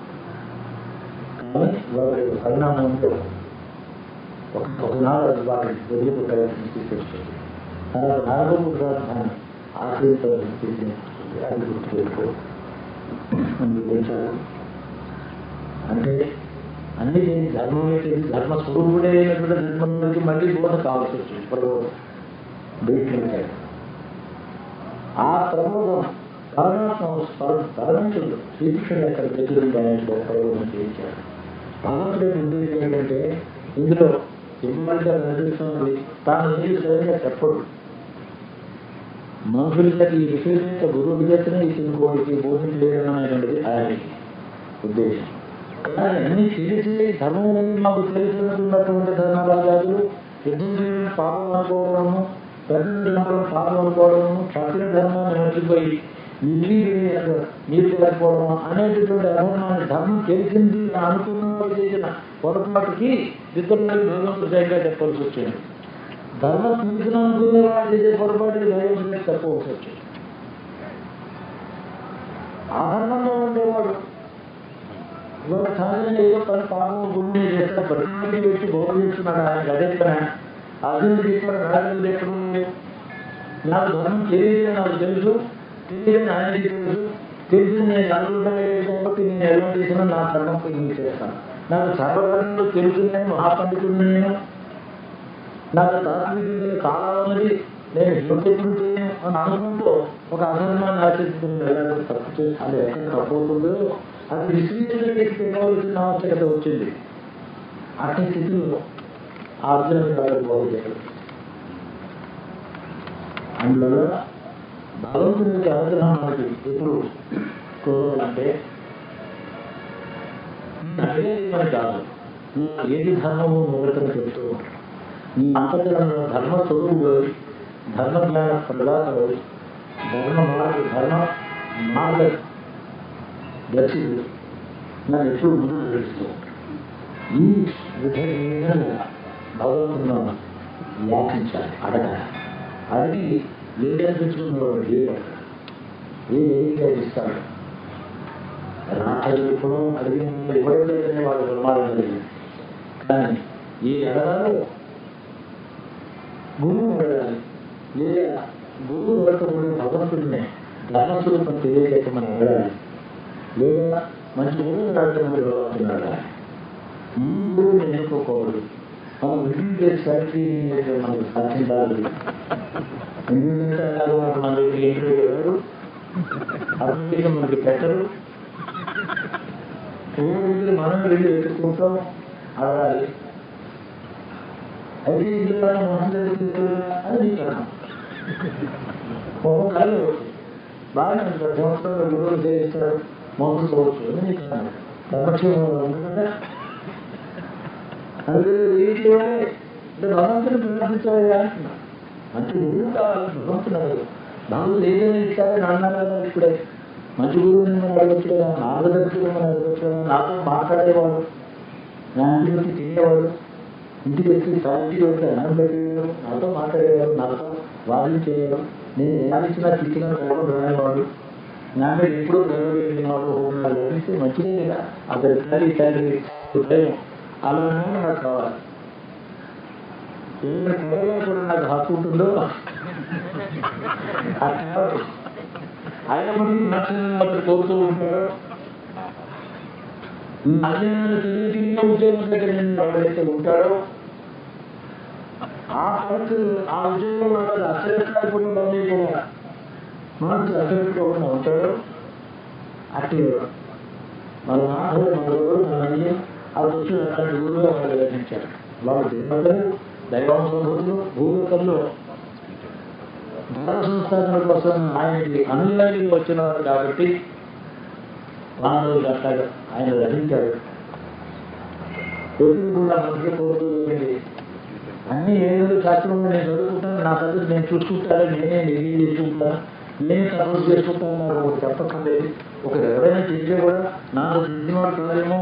కానీ వారి పరిణామంలో ఒక ఒకనాడు వారి వదిలిపు ప్రయత్నించి తీసుకొచ్చింది. తర్వాత నాలుగు ప్రార్థాన్ని ఆశ్రయించాలని అది గుర్తుపెట్టుకో తెలుసారు. అంటే అన్ని ధర్మమైతే ధర్మ స్వరూపుడే అయినటువంటి ధర్మంలోకి మళ్ళీ బోధ కావాల్సి వచ్చింది. ఇప్పుడు బయట ఆ ప్రబోధం పరమాత్మ పరమేశ్వరుడు శ్రీకృష్ణుడు అక్కడ దగ్గరుంటాయంలో ప్రయోగం చేయించాడు. భగవంతుడి ఉద్దేశం ఏంటంటే ఇందులో ఎమ్మంటే నిర్దేశం తాను ఏది సరిగ్గా చెప్పడు. మనుషులకి ఈ విశేష గురువు చేతనే ఇంకోటికి బోధించలేదడం అనేటువంటిది ఆయన ఉద్దేశం. కానీ అన్ని తెలిసి ధర్మం మాకు తెలిసినటువంటి ధర్మరాజాలు యుద్ధం పాపం అనుకోవడము, ప్రజలు పాపం అనుకోవడము, క్షత్రియ ధర్మాన్ని మర్చిపోయి నీరు లేకపోవడం అనేటటువంటి అధర్మాన్ని ధర్మం తెలిసింది అనుకున్న చేసిన పొరపాటుకి ఇద్దరు భగవంతుడిగా చెప్పాల్సి వచ్చింది. ధర్మం తెలిసిన అనుకునే వాళ్ళు చేసే పొరపాటుకి భగవంతుడిగా చెప్పవలసి వచ్చింది. ఆ ధర్మంలో ఉండేవాడు ఇవాళ సహజంగా ఏదో పని పాపం గుండె చేస్తే ప్రతి పెట్టి గౌరవ చేస్తున్నాడు. ఆయన అదే పని అభివృద్ధి చెప్పాడు. రాజు ఎక్కడ నాకు ధర్మం తెలియదు, నాకు తెలుసు, తెలియదని ఆయన తెలుసు, తెలిసి నేను అనుకుంటాను కాబట్టి నేను ఎలా చేసినా నా ధర్మం నేను చేస్తాను. నాకు సర్వధర్మంలో తెలుసున్నాను, మహాపండితుడు నేను, నాకు తాత్విక చాలా ఉన్నది, నేను హింసెప్పుడు అని అనుకుంటూ ఒక అధర్మాన్ని ఆచరిస్తుంది. తప్పు చేసి అది ఎక్కడ తప్పవుతుందో అది విశ్లేషణ చేసి తెగవలసిన ఆవశ్యకత వచ్చింది. అట్టి స్థితిలో అర్జునుడు గారు బోధించాడు. అందులో భగవంతునికి అనుగ్రహం మనకి ఎప్పుడు కోరాలంటే అదే మనకి కాదు, ఏది ధర్మము మూలతను చెప్తూ నీ అంతర్గతంలో ధర్మ స్వరూపుడు, ధర్మ జ్ఞాన ప్రదాతడు, ధర్మ మార్గ ధర్మ మార్గ దర్శకుడు నన్ను ఎప్పుడు ముందు తెలుస్తూ ఈ విధంగా భగవంతుని వ్యాపించాలి, అడగాలి. అది ఏదనిపించుకున్నవాడు ఏ ఏది ఇస్తాడు. రాజు ఎప్పుడూ అడిగిన ఇవ్వలేదనే వాళ్ళు ప్రమాదం జరిగింది. కానీ ఈ అడగాలి గురువు అడగాలి, లేదా గురువు పడుతున్న భగవంతుడిని ధర్మస్వరూపం తెలియజేయమని అడగాలి, లేదా మంచి గురువు నడుతున్నది భగవంతుని అడగాలి. ఈ గురువుని ఎన్నుకోకూడదు. మనం విధి సరికి మనకు సాధించాలి. ఎందుకంటే మనకి ఇంటర్వ్యూ ఎవరు అభివృద్ధి మనకి పెట్టరు. మనం వెళ్ళి వెతుక్కుంటాం, అడగాలి. అయితే ఇందులో మోసం జరుగుతుంది అది మోహం కళ్ళు బాగా సంవత్సరాలు గురువులు చేయిస్తారు, మోసపోవచ్చు అని సంరక్షణ ఉంటుంది. అందుకే అంటే భగవంతుని ప్రార్థించాలి అంటున్నా. మంచి గురువు కావాలి, భగవంతున్నారు. భగవంతుడు ఏదైనా ఇస్తారని అన్నారు. ఇప్పుడే మంచి గురువుని మనం అడగచ్చు కదా, మార్గదర్శకుడు మనం అడగచ్చు కదా, నాతో మాట్లాడేవాడు, నా ఇంటికి తినేవాడు, ఇంటికి వచ్చి సాక్షి వచ్చి అన్నం పెట్టేవాడు, నాతో మాట్లాడేవాడు, నాతో వాదించేవాడు, నేను ఏమిచ్చినా తిట్టినా కోపం రానివాడు, నా మీద ఎప్పుడూ ప్రయోగించినవాడు హోమాలు అనేసి మంచిదే కదా. అతని తల్లి తండ్రి హృదయం అలానే నాకు కావాలి. ఏ త్వరలో కూడా నాకు హక్కు ఉంటుందో ఆయన ముందు నచ్చిన కోరుతూ ఉంటాడో, అన్యాన్ని తిరిగి ఉద్యోగం దగ్గర ఎవరైతే ఉంటాడో ఆ ఖర్చు ఆ ఉద్యోగంలో అసలు కూడా మనసు అసలుకోకుండా ఉంటాడో అట్టి మన నాన్నలు మన ఊరు మన అయ్యి ఆ వచ్చి అట్లాంటి ఊరిలో వాళ్ళు గ్రహించారు. వాళ్ళు దేవతలు దైవాంశభూతులు భూలోకంలో ధర సంస్థాపన కోసం ఆయనకి అనుయాయులు వచ్చినవారు కాబట్టి మానవులు అంటారు ఆయన రచించారు. ఎప్పుడు కూడా మనకి కోరుతుంది అన్ని ఏదో శాస్త్రంలో నేను చదువుకుంటాను, నా చదువు నేను చూసుకుంటాను, నేనే నిధి చేసుకుంటాను, నేనే సపోర్ట్ చేసుకుంటాను నాకు ఒకటి చెప్పక్కర్లేదు. ఒకరు ఎవరైనా చేస్తే కూడా నాకు తెలిసినవాడు కాదేమో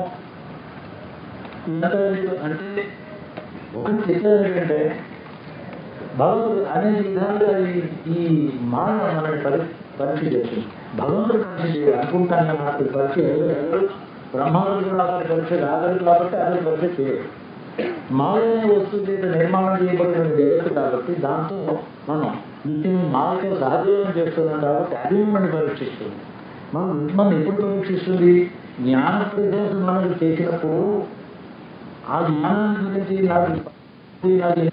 అంటే ఒకటి చెప్పేది ఏంటంటే భగవంతుడు అనేక విధాలుగా ఈ మానవ మనల్ని పరి పరీక్ష చేస్తుంది. భగవంతుడు పరీక్ష చేయాలి అనుకుంటాను నాకు పరీక్ష ఎవరు బ్రహ్మాండు అతని పరీక్ష రాగలరు కాబట్టి అతని పరీక్ష చేయరు. మాయైన వస్తువు చేత నిర్మాణం చేయబడిన జగత్తు కాబట్టి దాంతో మనం నిత్యం మాయతో సహజీవనం చేస్తున్నాం కాబట్టి అది మనం పరీక్షిస్తుంది. మనం మనం ఎప్పుడు పరీక్షిస్తుంది? జ్ఞాన ప్రదేశం మనకు చేసినప్పుడు ఆ జ్ఞానాన్ని గురించి నాకు నాకు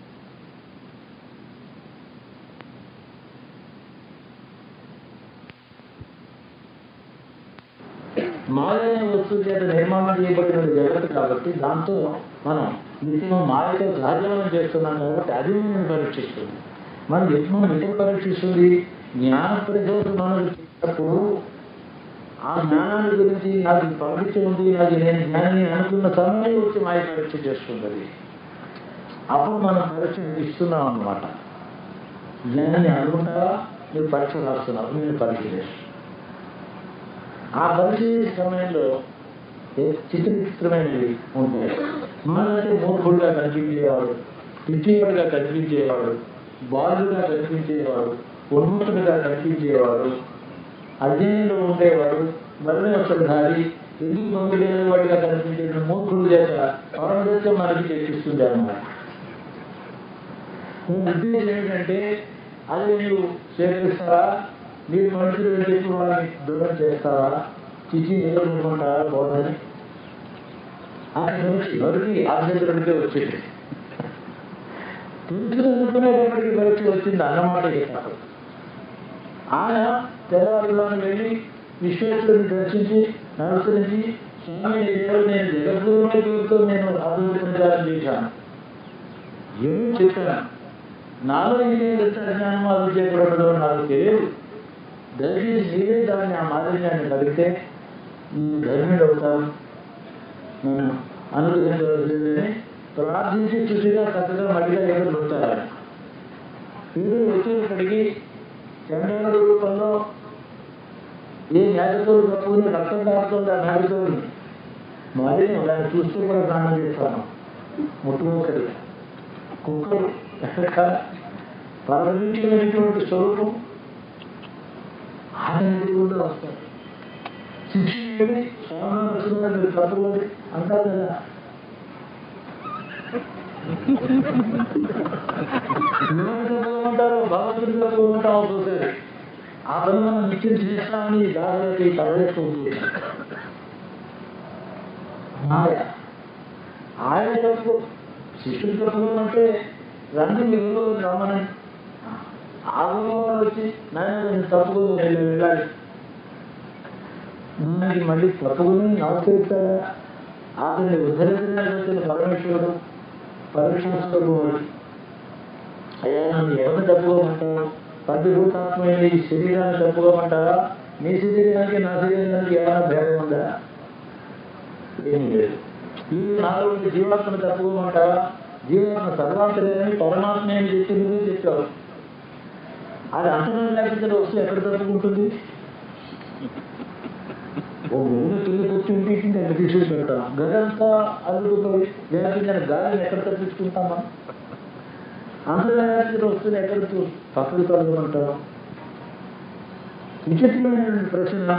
మాయైన వస్తువు చేత నిర్మాణం చేయబడిన జగత్తు కాబట్టి దాంతో మనం నిత్యం మాయతో సహజీవనం చేస్తున్నాం కాబట్టి అది మనం పరీక్షిస్తుంది. మనం ఎప్పుడు ఎప్పుడు పరీక్షిస్తుంది? జ్ఞాన ప్రదేశం మనకు చేసినప్పుడు ఆ జ్ఞానాన్ని గురించి నాకు పరీక్ష ఉంది, నాకు నేను జ్ఞానాన్ని అనుకున్న సమయం వచ్చి మాయ పరీక్ష చేస్తుంది. అప్పుడు మనం పరీక్ష ఇస్తున్నాం అన్నమాట. జ్ఞానాన్ని అనుకుంటా మీరు పరీక్ష రాస్తున్నావు, నేను పరీక్ష చేస్తున్నాను. ఆ పరీక్ష సమయంలో చిత్ర చిత్రమైనవి ఉంటాయి. మనకంటే మూర్ఖుడుగా కనిపించేవాడు, పిచ్చివాడుగా కనిపించేవాడు, బాలుగా కనిపించేవాడు, ఉన్మత్తుడుగా కనిపించేవాడు, అధ్యయనంలో ఉండేవాడు, మరణవస్త్రధారి, ఎందుకు మందు లేనివాడిగా కనిపించే మూర్ఖుడు చేత పరమదత్వం మనకి తెప్పిస్తుంది అన్నమాట. ఉద్దేశం ఏంటంటే అది మీరు స్వీకరిస్తారా? మీరు మనుషులు చెప్పి వాళ్ళని దూరం చేస్తారా? చిచి ఎదుర్కొంటారా? పోదని ఆయన ఎవరికి ఆభ్యంతరుడికే వచ్చేది తెలుసుకునేటప్పటికి పరీక్ష వచ్చింది అన్నమాట. చెప్పారు ఆయన తెల్లవారులను వెళ్ళి విశ్వేశ్వరుని దర్శించి నమస్కరించి స్వామి దేవుడు నేను జగద్గురువుని పేరుతో నేను అభివృద్ధి చేశాను, ఏం చెప్పాను, నాలో ఇదే జ్ఞానం అభివృద్ధి చేయకూడదు నాకు తెలియదు, దయచేసి మీరే దాన్ని ఆ మాలిన్యాన్ని కలిగితే ధర్మీడు అవుతారు, నేను అనుగ్రహించవలసిందని ప్రార్థించి చూసిగా చక్కగా మడిగా ఎదురు ఉంటారు. వీరు వచ్చేటప్పటికి చంద్రుడి రూపంలో ఏ మేకతో కప్పుకుని రక్తం కాకుండా మేకతో మరి దాన్ని చూస్తే కూడా స్నానం చేస్తాను. ముట్టుకోకరి కుక్కలు పరమించినటువంటి స్వరూపం ఆయన కూడా వస్తారు. శిక్షణ తప్పుకోండి అంటారు కదా. ఉంటారు భగవంతుడి తప్పుకుంటాం చూసారు. ఆ పని మనం నిత్యం చేస్తామని దాదాపు తరలిస్తూ ఉంటుంది. ఆయన తప్పు శిష్యుడు తప్పుకోమంటే రండి మీరు రమ్మని ఆగమని వచ్చి నేను తప్పుకు వెళ్ళాలి. దానికి మళ్ళీ తప్పుకుని నమస్కరిస్తారా? అతన్ని ఉద్ధరించడానికి వచ్చిన పరమేశ్వరుడు పరమేశ్వరుడు అయ్యా నన్ను ఎవరిని తప్పుకోమంటారు? పంచభూతాత్మైన ఈ శరీరాన్ని తప్పుకోమంటారా? నీ శరీరానికి నా శరీరానికి ఏమైనా భేదం ఉందా? ఏం లేదు. ఈ నాలుగు జీవాత్మను తప్పుకోమంటారా? జీవాత్మ సర్వాంతర్యాన్ని పరమాత్మ అని చెప్పి నువ్వు చెప్పావు. అది అంతరం లేకపోతే వస్తే ఎక్కడ తప్పుకుంటుంది? ఓ మూడు పిల్లలు వచ్చి ఉంటే ఎక్కడ తీసేసి పెడతాం. గదంతా అదుగుతుంది వ్యాపించిన గాలిని ఎక్కడ తప్పించుకుంటామా? అంతర్యాత్ర వస్తుంది ఎక్కడ పక్కకు తొలగమంటాం? విచిత్రమైనటువంటి ప్రశ్న.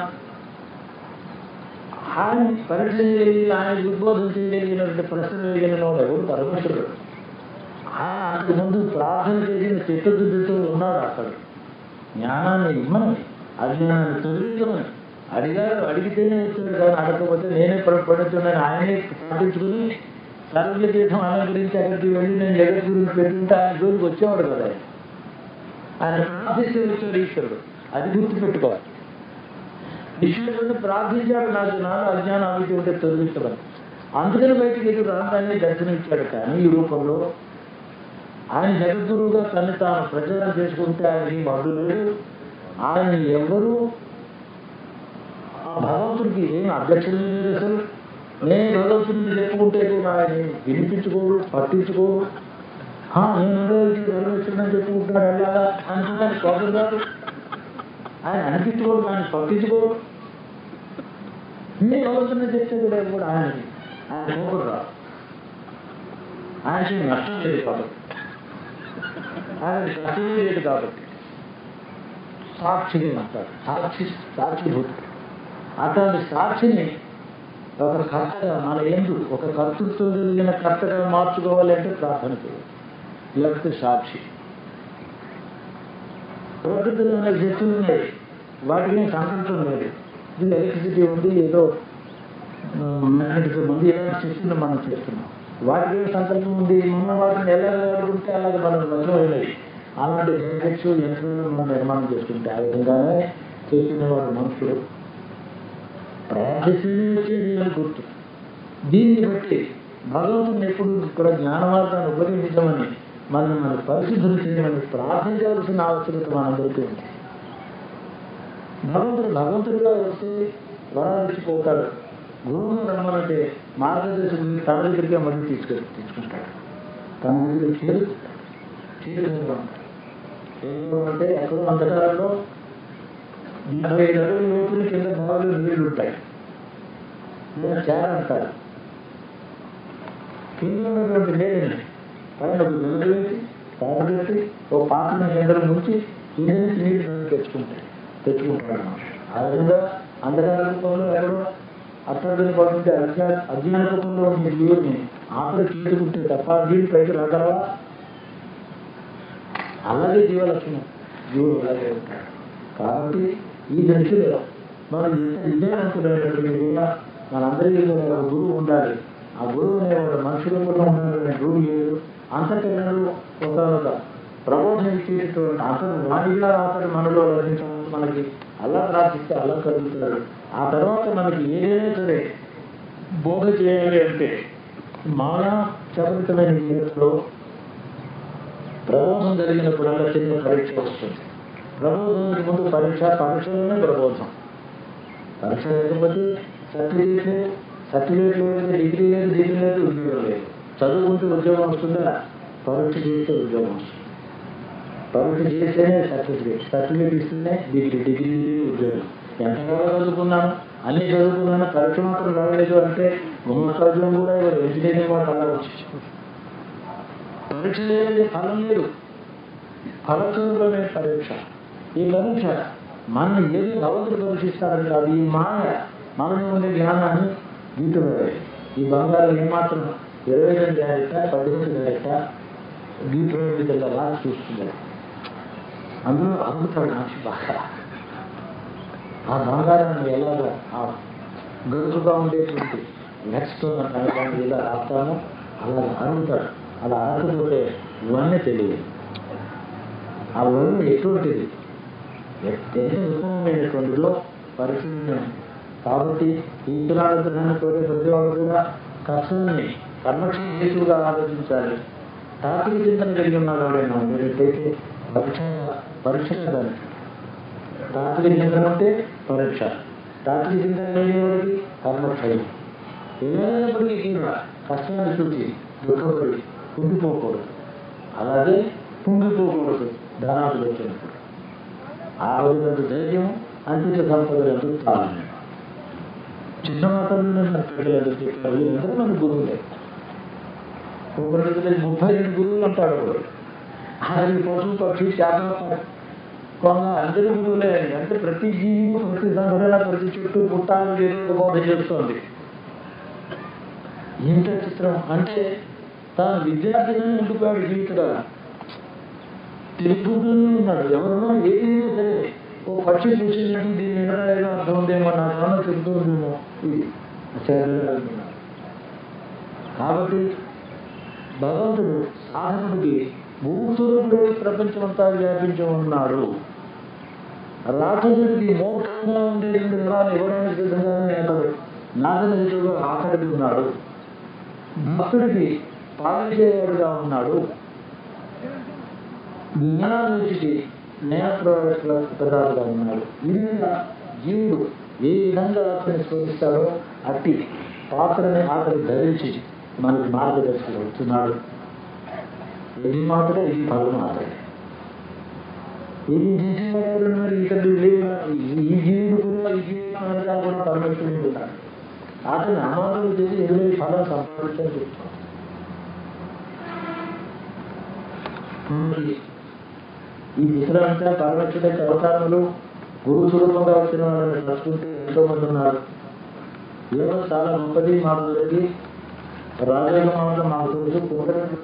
ఆయన పరీక్ష చేయాలి, ఆయన ఉద్బోధన చేయగలిగినటువంటి ప్రశ్న వేయగలిగిన వాడు ఎవరు? పరమేశ్వరుడు. అంతకుముందు ప్రార్థన చేసిన చిత్తశుద్ధితో ఉన్నాడు. అక్కడ జ్ఞానాన్ని ఇమ్మని అజ్ఞానాన్ని తొలగించమని అడిగారు. అడిగితేనే ఇచ్చాడు, కానీ అడగకపోతే నేనే పడుతున్నాను ఆయనే పాటించుకుని సర్వతీర్థం ఆయన గురించి అక్కడికి వెళ్ళి నేను జగత్ గురించి పెట్టుకుంటే ఆయన జోలికి వచ్చేవాడు కదా. ఆయన ప్రార్థిస్తే వచ్చాడు ఈశ్వరుడు. అది గుర్తుపెట్టుకోవాలి. ఈశ్వరుడిని ప్రార్థించాడు, నాకు నాలుగు అజ్ఞానం అవిటి ఉంటే తొలగించమని. అందుకని బయటికి ఎదురు రాగానే దర్శనం ఇచ్చాడు. కానీ ఈ రూపంలో ఆయన జగద్గురువుగా తను తాను ప్రచారం చేసుకుంటే ఆయనకి అడ్డు లేదు. ఆయన ఎవరు భగవంతుడికి ఏం అధ్యక్షులు లేదు. అసలు నేను భగవంతుడిని చెప్పుకుంటే కూడా ఆయన వినిపించుకోడు, పట్టించుకోడు. నేను నెరవేర్చుడని చెప్పుకుంటున్నాడు ఎలాగా అనుకున్నాను ప్రాబ్లం కాదు. ఆయన అనిపించుకోడు, ఆయన పట్టించుకోడు. నేను భగవంతుడిని చెప్తే కూడా కూడా ఆయనకి ఆయన కోపడు రాదు. ఆయనకి నష్టం లేదు కాబట్టి, ఆయన కష్టం లేదు కాబట్టి సాక్షి అంటారు. సాక్షి సాక్షిభూతుడు. అట్లాంటి సాక్షిని ఒక కర్తగా మన ఎందు ఒక కర్తృత్వం కలిగిన కర్తగా మార్చుకోవాలి అంటే ప్రార్థన చేయాలి. లేకపోతే సాక్షి. ప్రకృతిలో ఉన్న శక్తులు ఉన్నాయి, వాటికి సంకల్పం లేదు. ఇది ఎలక్ట్రిసిటీ ఉంది, ఏదో మ్యాగ్నెటిక్ ఉంది, ఇలాంటి శక్తులు మనం చేస్తున్నాం. వాటికి సంకల్పం ఉంది. మనం వాటిని ఎలా వాడుకుంటే అలాగే మనం వశమైనవి. అలాంటి గ్యాజెట్స్ యంత్రాలు మనం నిర్మాణం చేసుకుంటే ఆ విధంగానే చేసిన వాడు మనుషులు ప్రార్థించేది గుర్తు. దీన్ని బట్టి భగవంతుని ఎప్పుడు ఇక్కడ జ్ఞానమార్గాన్ని ఉపదేశించమని మనం మన పరిశుద్ధులు చేయమని ప్రార్థించాల్సిన అవసరత మనందరికీ ఉంది. భగవంతుడు భగవంతుడిగా వస్తే వరాలిచ్చిపోతాడు. గురువును రమ్మనంటే మార్గదర్శకుని తన దగ్గరికే మళ్ళీ తీసుకెళ్ళి తీసుకుంటాడు. తన దగ్గర చేరు చేరుకుంటా అంటే ఎక్కడో అంతకాలంలో డెబ్బై అడుగుల లోపల కింద బావులు నీళ్లు ఉంటాయి. చేరంటారు. కింద ఉన్నటువంటి నీళ్ళని పైన ఒక వెలుగులేసి తాగబెట్టి ఒక పాత్ర కేంద్రం నుంచి ఇంటి నీళ్ళు తెచ్చుకుంటాయి తెచ్చుకుంటాడు ఆ విధంగా అంధకారంలో ఎవరో అర్థాన్ని పడుతుంటే అజ్ఞా అజ్ఞాన రూపంలో ఉన్న జీవుని ఆకలి తీసుకుంటే తప్ప నీళ్ళు పైకి రాగలవా? అలాగే జీవలక్షణం జీవులు అలాగే ఉంటాడు. కాబట్టి ఈ దశలో మనం ఎంత విజయవంతులైనటువంటి కూడా మనందరికీ కూడా గురువు ఉండాలి. ఆ గురువు అనేవాడు మనుషులు కూడా ఉండాలనే గురువు లేదు. అంతకన్నాడు ఒక ప్రబోధన ఇచ్చేటువంటి అతను వాడిగా అతడు మనలో లభించడం మనకి అలా ప్రార్థిస్తే అలా కలుగుతాడు. ఆ తర్వాత మనకి ఏదైనా సరే బోధ చేయాలి అంటే మానవ చరితమైన జీవితంలో ప్రబోధం జరిగినప్పుడల్లా చిన్న పరీక్ష వస్తుంది. ప్రబోధానికి ముందు పరీక్ష, పరీక్షలోనే ప్రబోధం. పరీక్ష లేకపోతే సర్టిఫికేట్ లేదు, సర్టిఫికేట్ లేకపోతే డిగ్రీ లేదు, డిగ్రీ లేదు ఉద్యోగం లేదు. చదువుకుంటే ఉద్యోగం వస్తుందా? పరీక్ష చేస్తే ఉద్యోగం వస్తుంది. పరీక్ష చేస్తేనే సర్టిఫికేట్, సర్టిఫికేట్ ఇస్తేనే డిగ్రీ, డిగ్రీ ఉద్యోగం. ఎంతగా చదువుకున్నాను, అన్ని చదువుకున్నాను, పరీక్ష మాత్రం రాలేదు అంటే ఉన్న చదువు కూడా ఇంజనీరింగ్ వాళ్ళు అలా వచ్చి పరీక్ష లేదు, ఫలం లేదు. ఫలచూరులోనే పరీక్ష. ఈ పరీక్ష మన ఏది భగవంతుడు పరీక్షిస్తారంటే అది ఈ మాయ మనలో ఉండే జ్ఞానాన్ని గీటున్నాయి. ఈ బంగారం ఏమాత్రం ఇరవై రెండు గాయట పదిహేను గాయట గీటు అలా చూస్తుంది. అందులో అద్భుతాలు మనిషి బాగా ఆ బంగారాన్ని ఎలాగా ఆ గరుసుగా ఉండేటువంటి నెక్స్ట్ అనగానే ఇలా రాస్తామో అలా అరుగుతాడు. అలా అరుగుతుంటే ఇవన్నీ తెలియదు. ఆ వరుణ్ ఎటువంటిది ఉత్తమమైనటువంటిలో పరిశీలన. కాబట్టి ఈశ్వరానుగ్రహాన్ని కోరే ప్రతి వాళ్ళు కూడా కష్టాన్ని కర్మక్షణ హేతువుగా ఆలోచించాలి. తాత్విక చింతన కలిగి ఉన్నాడు ఎవరైనా మీరైతే పరీక్ష పరీక్ష దానికి తాత్విక చింతన అంటే పరీక్ష, తాత్విక చింతన కలిగినవాడికి కర్మక్షయం. ఏమైనప్పటికీ కూడా కష్టాన్ని చూసి దుఃఖపడి కుంగిపోకూడదు. అలాగే కుంగిపోకూడదు ధనాలు వచ్చినప్పుడు. ఆ రోజులంత ధైర్యం, అంతిక సంపదలు ఎంతో తాళం. చిన్న మాత్రంలో ప్రజలు చెప్పారు వీళ్ళందరూ మన గురువులే. ఒకటి ముప్పై రెండు గురువులు అంటాడు. అది పశువు పక్షి చేపల కొంత అందరి గురువులే. అంటే ప్రతి జీవి ప్రతి సంఘటన ప్రతి చుట్టూ పుట్టాలని చేసి బోధ చేస్తుంది. ఇంత చిత్రం అంటే తాను విద్యార్థిని ఉండిపోయాడు జీవితంలో. తెలుపుతూనే ఉన్నాడు. ఎవరన్నా ఏదైనా సరే ఓ పక్షి చూసినట్టు దీని ఏదో అర్థం ఉందేమో నా నాన్న చెబుతుందేమో ఇది. కాబట్టి భగవంతుడు సాధకుడికి భూస్వరూపుడు ప్రపంచం అంతా వ్యాపించి ఉన్నాడు. రాక్షసుడికి మోక్షంగా ఉండేటువంటి వరాలు ఇవ్వడానికి సిద్ధంగానే అతడు నాగనటుగా ఆకలి ఉన్నాడు. భక్తుడికి పాలించేవాడుగా ఉన్నాడు. జ్ఞానానికి నేత్రదారుగా ఉన్నాడు. ఈ విధంగా జీవుడు ఏ విధంగా అతన్ని స్ఫూరిస్తాడో అట్టి పాత్రని అతను ధరించి మనకి మార్గదర్శకులు అవుతున్నాడు. ఇది మాత్రమే ఈ ఫలం మాత్రమే. ఇది చేసేవాడు మరి ఇతడు ఈ జీవుడు కూడా ఈ జీవితం కూడా పరమేశ్వరుడు ఉంటాడు. అతని అమాలు చేసి ఎదురు ఫలం సంపాదించని చెప్తాడు. ఈ దిశలంతా పరమేశ్వరుడు యొక్క అవతారములు గురు స్వరూపంగా వచ్చిన వాళ్ళని నడుచుకుంటే ఎంతో మంది ఉన్నారు. ఏదో చాలా గొప్పది మాకు జరిగి రాజయోగ మాత్రం మాకు తెలుసు.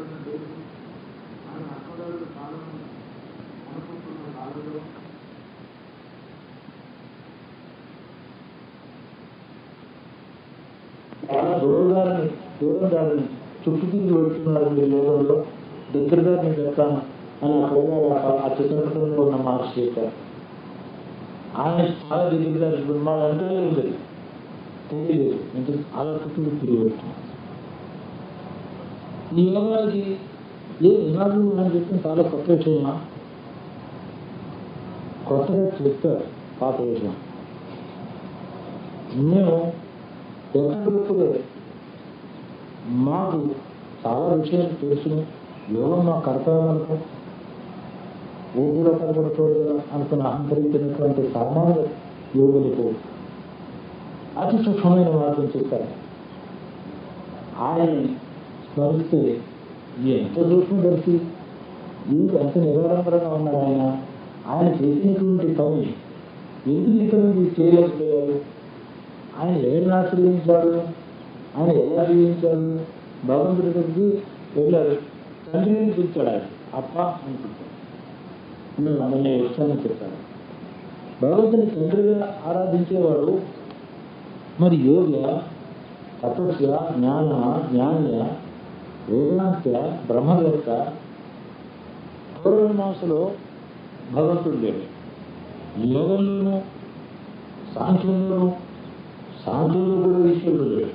చాలా దూరంగాని దూరం దాన్ని చుట్టూ తిరిగి వెళ్తున్నారు. మీ లోకంలో దగ్గరగా నేను చెప్తాను అని అక్కడ ఆ చిత్రపటంలో ఉన్న మహర్షి చెప్పారు. ఆయన చాలా దగ్గరగా మాకు అంటే లేదు, తెలియలేదు. అంటే అలా చుట్టూ తిరిగి వెళ్తున్నారు. ఈ యోగానికి ఏ వినాడు అని చెప్పి చాలా కొత్త విషయమా, కొత్తగా చెప్తారు పాత విషయం. మేము ఎక్కడికప్పుడు మాకు చాలా విషయాలు తెలుసుకుని యోగం మా కర్తవ్యాలకు ఊపిలో కనబడుతుంది అనుకుని అహంకరించినటువంటి సామాన్య యోగులకు అతి సూక్ష్మమైన మార్గం చెప్పారు. ఆయన స్మరిస్తే ఎంత సూక్ష్మదర్శి, ఇంక ఎంత నిరాడంబరంగా ఉన్నాడు ఆయన. ఆయన చేసినటువంటి పని ఎందుకు ఇతరులు చేయలేకపోయారు, ఆయన ఎవరిని ఆశ్రయించాడు, ఆయన ఎలా జీవించాడు. భగవంతుడి దగ్గరికి వెళ్ళారు, తండ్రిని పిలిచాడు. ఆయన అప్ప అని పిలిచాడు, అనే విషయాన్ని చెప్పాడు. భగవంతుని తండ్రిగా ఆరాధించేవాడు మరి యోగ, తపస్య, జ్ఞాన, జ్ఞాన, వేదాంత, బ్రహ్మవేత్త. పూర్వమాసలో భగవంతుడు లేడు. యోగంలోనూ సాంఖ్యంలోనూ సాంఖ్యంలో కూడా ఈశ్వరుడు లేడు.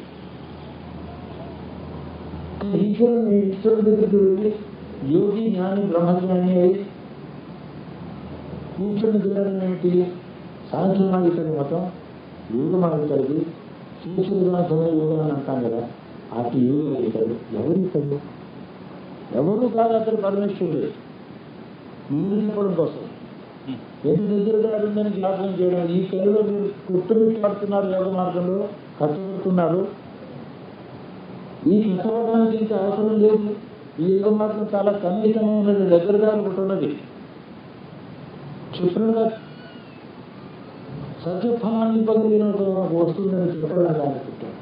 ఈశ్వరుని ఈశ్వరుడి దగ్గరికి వెళ్ళి యోగి, జ్ఞాని, బ్రహ్మజ్ఞాని అయి ఈశ్వరుని చూడడం ఏమిటి? సాంఖ్యమాగితడి మతం, యోగమాగితడిది, ఈశ్వరుగా యోగం అని అంటాం కదా. అటు యోగం అవుతాడు. ఎవరు ఇతడు? ఎవరు కాదు, అతడు పరమేశ్వరుడు. ముందు చెప్పడం కోసం ఎంత దగ్గరగా ఉందని జ్ఞాపకం చేయడం. ఈ కళలో మీరు కుట్టుమిట్టాడుతున్నారు, యోగ మార్గంలో కష్టపడుతున్నారు. ఈ కష్టపడడానికి ఇంకా అవసరం లేదు. ఈ యోగ మార్గం చాలా సన్నిహితమైనది, దగ్గరగా ఉంటున్నది. క్షుణ్ణంగా సత్యఫలాన్ని పగిలిన వస్తుందని చెప్పడానికి అనుకుంటాను.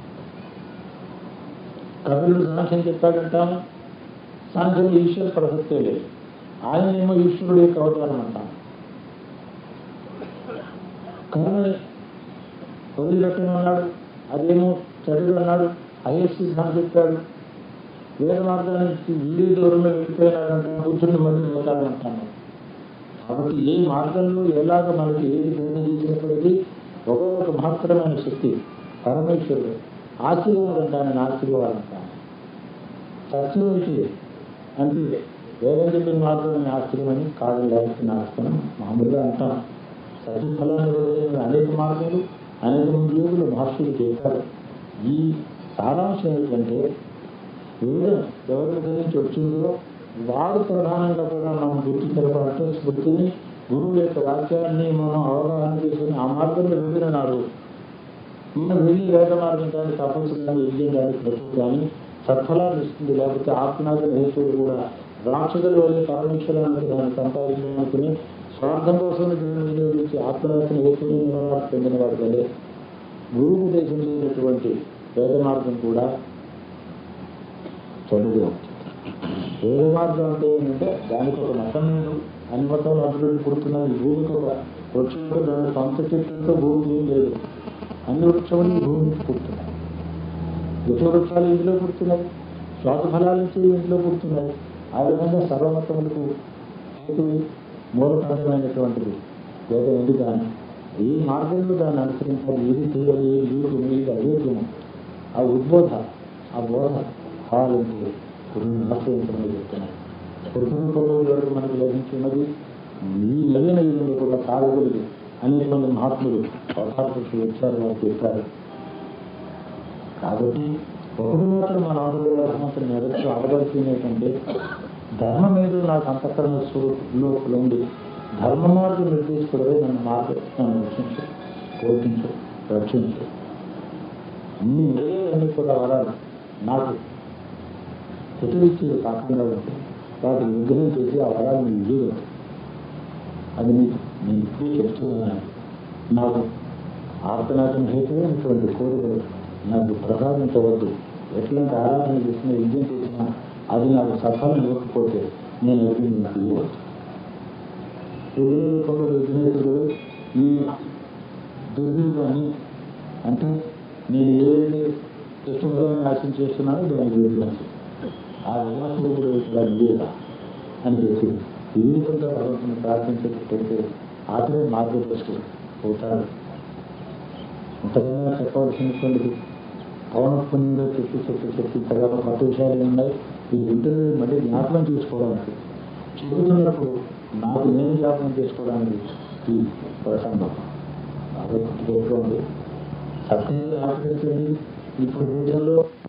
కవులు సాంఖ్యం చెప్పాడంటాము. సాంఖ్యం ఈశ్వర ప్రసక్తే లేదు. ఆయనేమో ఈశ్వరుడు యొక్క అవతారం అంటాం. కర్మని వదిలిపెట్టను అన్నాడు, అదేమో చదువు అన్నాడు. అయ్యస్ సిద్ధాన్ని చెప్పాడు. వేద మార్గానికి వీడి దూరంలో వెళ్ళిపోయినాడంటే బుద్ధుడిని మళ్ళీ పోతాడంటాను. కాబట్టి ఏ మార్గంలో ఎలాగ మనకి ఏది నిర్ణయించినప్పటికీ ఒక్కొక్క మహత్తరమైన శక్తి పరమేశ్వరుడు. ఆశీర్వాదం అంటాను, ఆశీర్వాదం అంటాను. సత్యం అయితే అంటే వేదం చెప్పిన మార్గంలోని ఆశ్చర్యమని కాదు, లేకపోతే నాశనం మామూలుగా అంటాం. సత్యఫలాన్ని అనేక మార్గాలు, అనేక ఉద్యోగులు మహర్షులు చేశారు. ఈ సారాంశం ఏంటంటే వేదం ఎవరి గురించి వచ్చిందో వాడు ప్రధానంగా కూడా మనం గుర్తు తెలపాలంటే స్మృతిని, గురువు యొక్క వాక్యాన్ని మనం అవగాహన చేసుకుని ఆ మార్గంలో వెళ్ళినాడు. మనం వెళ్ళి వేద మార్గం కానీ, తపస్సు కానీ, యజ్ఞం కానీ, ప్రతి కానీ సత్ఫలాన్ని ఇస్తుంది. లేకపోతే ఆత్మనాథ హేతువులు కూడా రాక్షసుల వల్ల పరమేశ్వరానికి దాన్ని సంపాదించాలనుకుని స్వార్థం కోసం వినియోగించి ఆత్మనాథని హేతువులు పొందిన వాడు వల్లే గురువు దేశం లేనటువంటి వేద మార్గం కూడా చదువు. వేద మార్గం అంటే ఏంటంటే దానికి ఒక మతం లేదు. అన్ని మతంలో అభివృద్ధి పుడుతున్నది. భూమికి ఒక వృక్షంతో దాని సొంత చెట్లతో భూమి ఏం లేదు. అన్ని వృక్షములు ఈ భూమికి పుడుతున్నాయి. విష వృక్షాలు ఇంట్లో పుడుతున్నాయి, శ్వాస ఫలాలు ఇచ్చి ఇంట్లో పుడుతున్నాయి. ఆ విధంగా సర్వమతములకు హేతు మూలప్రాంతమైనటువంటిది వేదం. ఎందుకు కానీ ఈ మార్గంలో దాన్ని అనుసరించాలి. ఏది చేయాలి, ఏది యూటం, ఏది అయోగ్యము, ఆ ఉద్బోధ, ఆ బోధ కావాలంటే ఆశ్రయించమని చెప్తున్నాయి. ప్రతిరూపంలో వరకు మనకు లభించున్నది ఈ నవీన యుగంలో కూడా సాగగలదు అనేటువంటి మహాత్ములు అవతారపురుషులు వచ్చారు, వారు చెప్పారు. కాబట్టి ఒకటి మాత్రం మన ఆంధ్రలో భగవంతుని నిరక్షం అడగాల్సింది ఏంటంటే, ధర్మం మీద నాకు అంతఃకరణ లోపల ఉండి ధర్మ మార్గం నిర్దేశించే నన్ను మార్గం నన్ను రక్షించు, పోషించు, రక్షించు. నీ అన్నీ కూడా వరాలు నాకు చతురిచ్చేది కాకుండా ఉంటే వాటిని విగ్రహం చేసి ఆ వరాలను ఇవ్వదు. అది నీకు నేను ఇప్పుడే చెప్తున్నాను. నాకు ఆర్తనాశం హేతువైనటువంటి కోరికలు నాకు ప్రసాదించవద్దు. ఎట్లాంటి ఆరాధన చేసినా యజ్ఞం చేసినా అది నాకు సఫలం ఇవ్వకపోతే నేను అడిగింది నాకు ఇవ్వచ్చు. కొందరు విఘ్నేశ్వరుడు ఈ దుర్యోగాన్ని అంటే నేను ఏదైతే కృష్ణుని నాశనం చేస్తున్నానో దానికి విఘ్నేశ్వరుడు, ఆ విఘ్నేశ్వరుడు కూడా ఇక్కడ లేదా అని చెప్పి ఈ విధంగా భగవంతుని ప్రార్థించేటట్టయితే ఆఖరే మార్గదర్శకుడు అవుతాడు. ఇంతకన్నా చెప్పవలసినటువంటిది పవనపుణ్యంలో చెప్పి చెప్పి చెప్పి తర్వాత కొత్త విషయాలు ఉన్నాయి. ఈ ఇంటర్వ్యూ మళ్ళీ జ్ఞాపకం చేసుకోవడానికి చెబుతున్నప్పుడు నాకు నేను జ్ఞాపకం చేసుకోవడానికి ఈ ప్రసంగం కాబట్టి ఉంది. సత్యంగా ఆచరించండి. ఇప్పుడు దేశంలో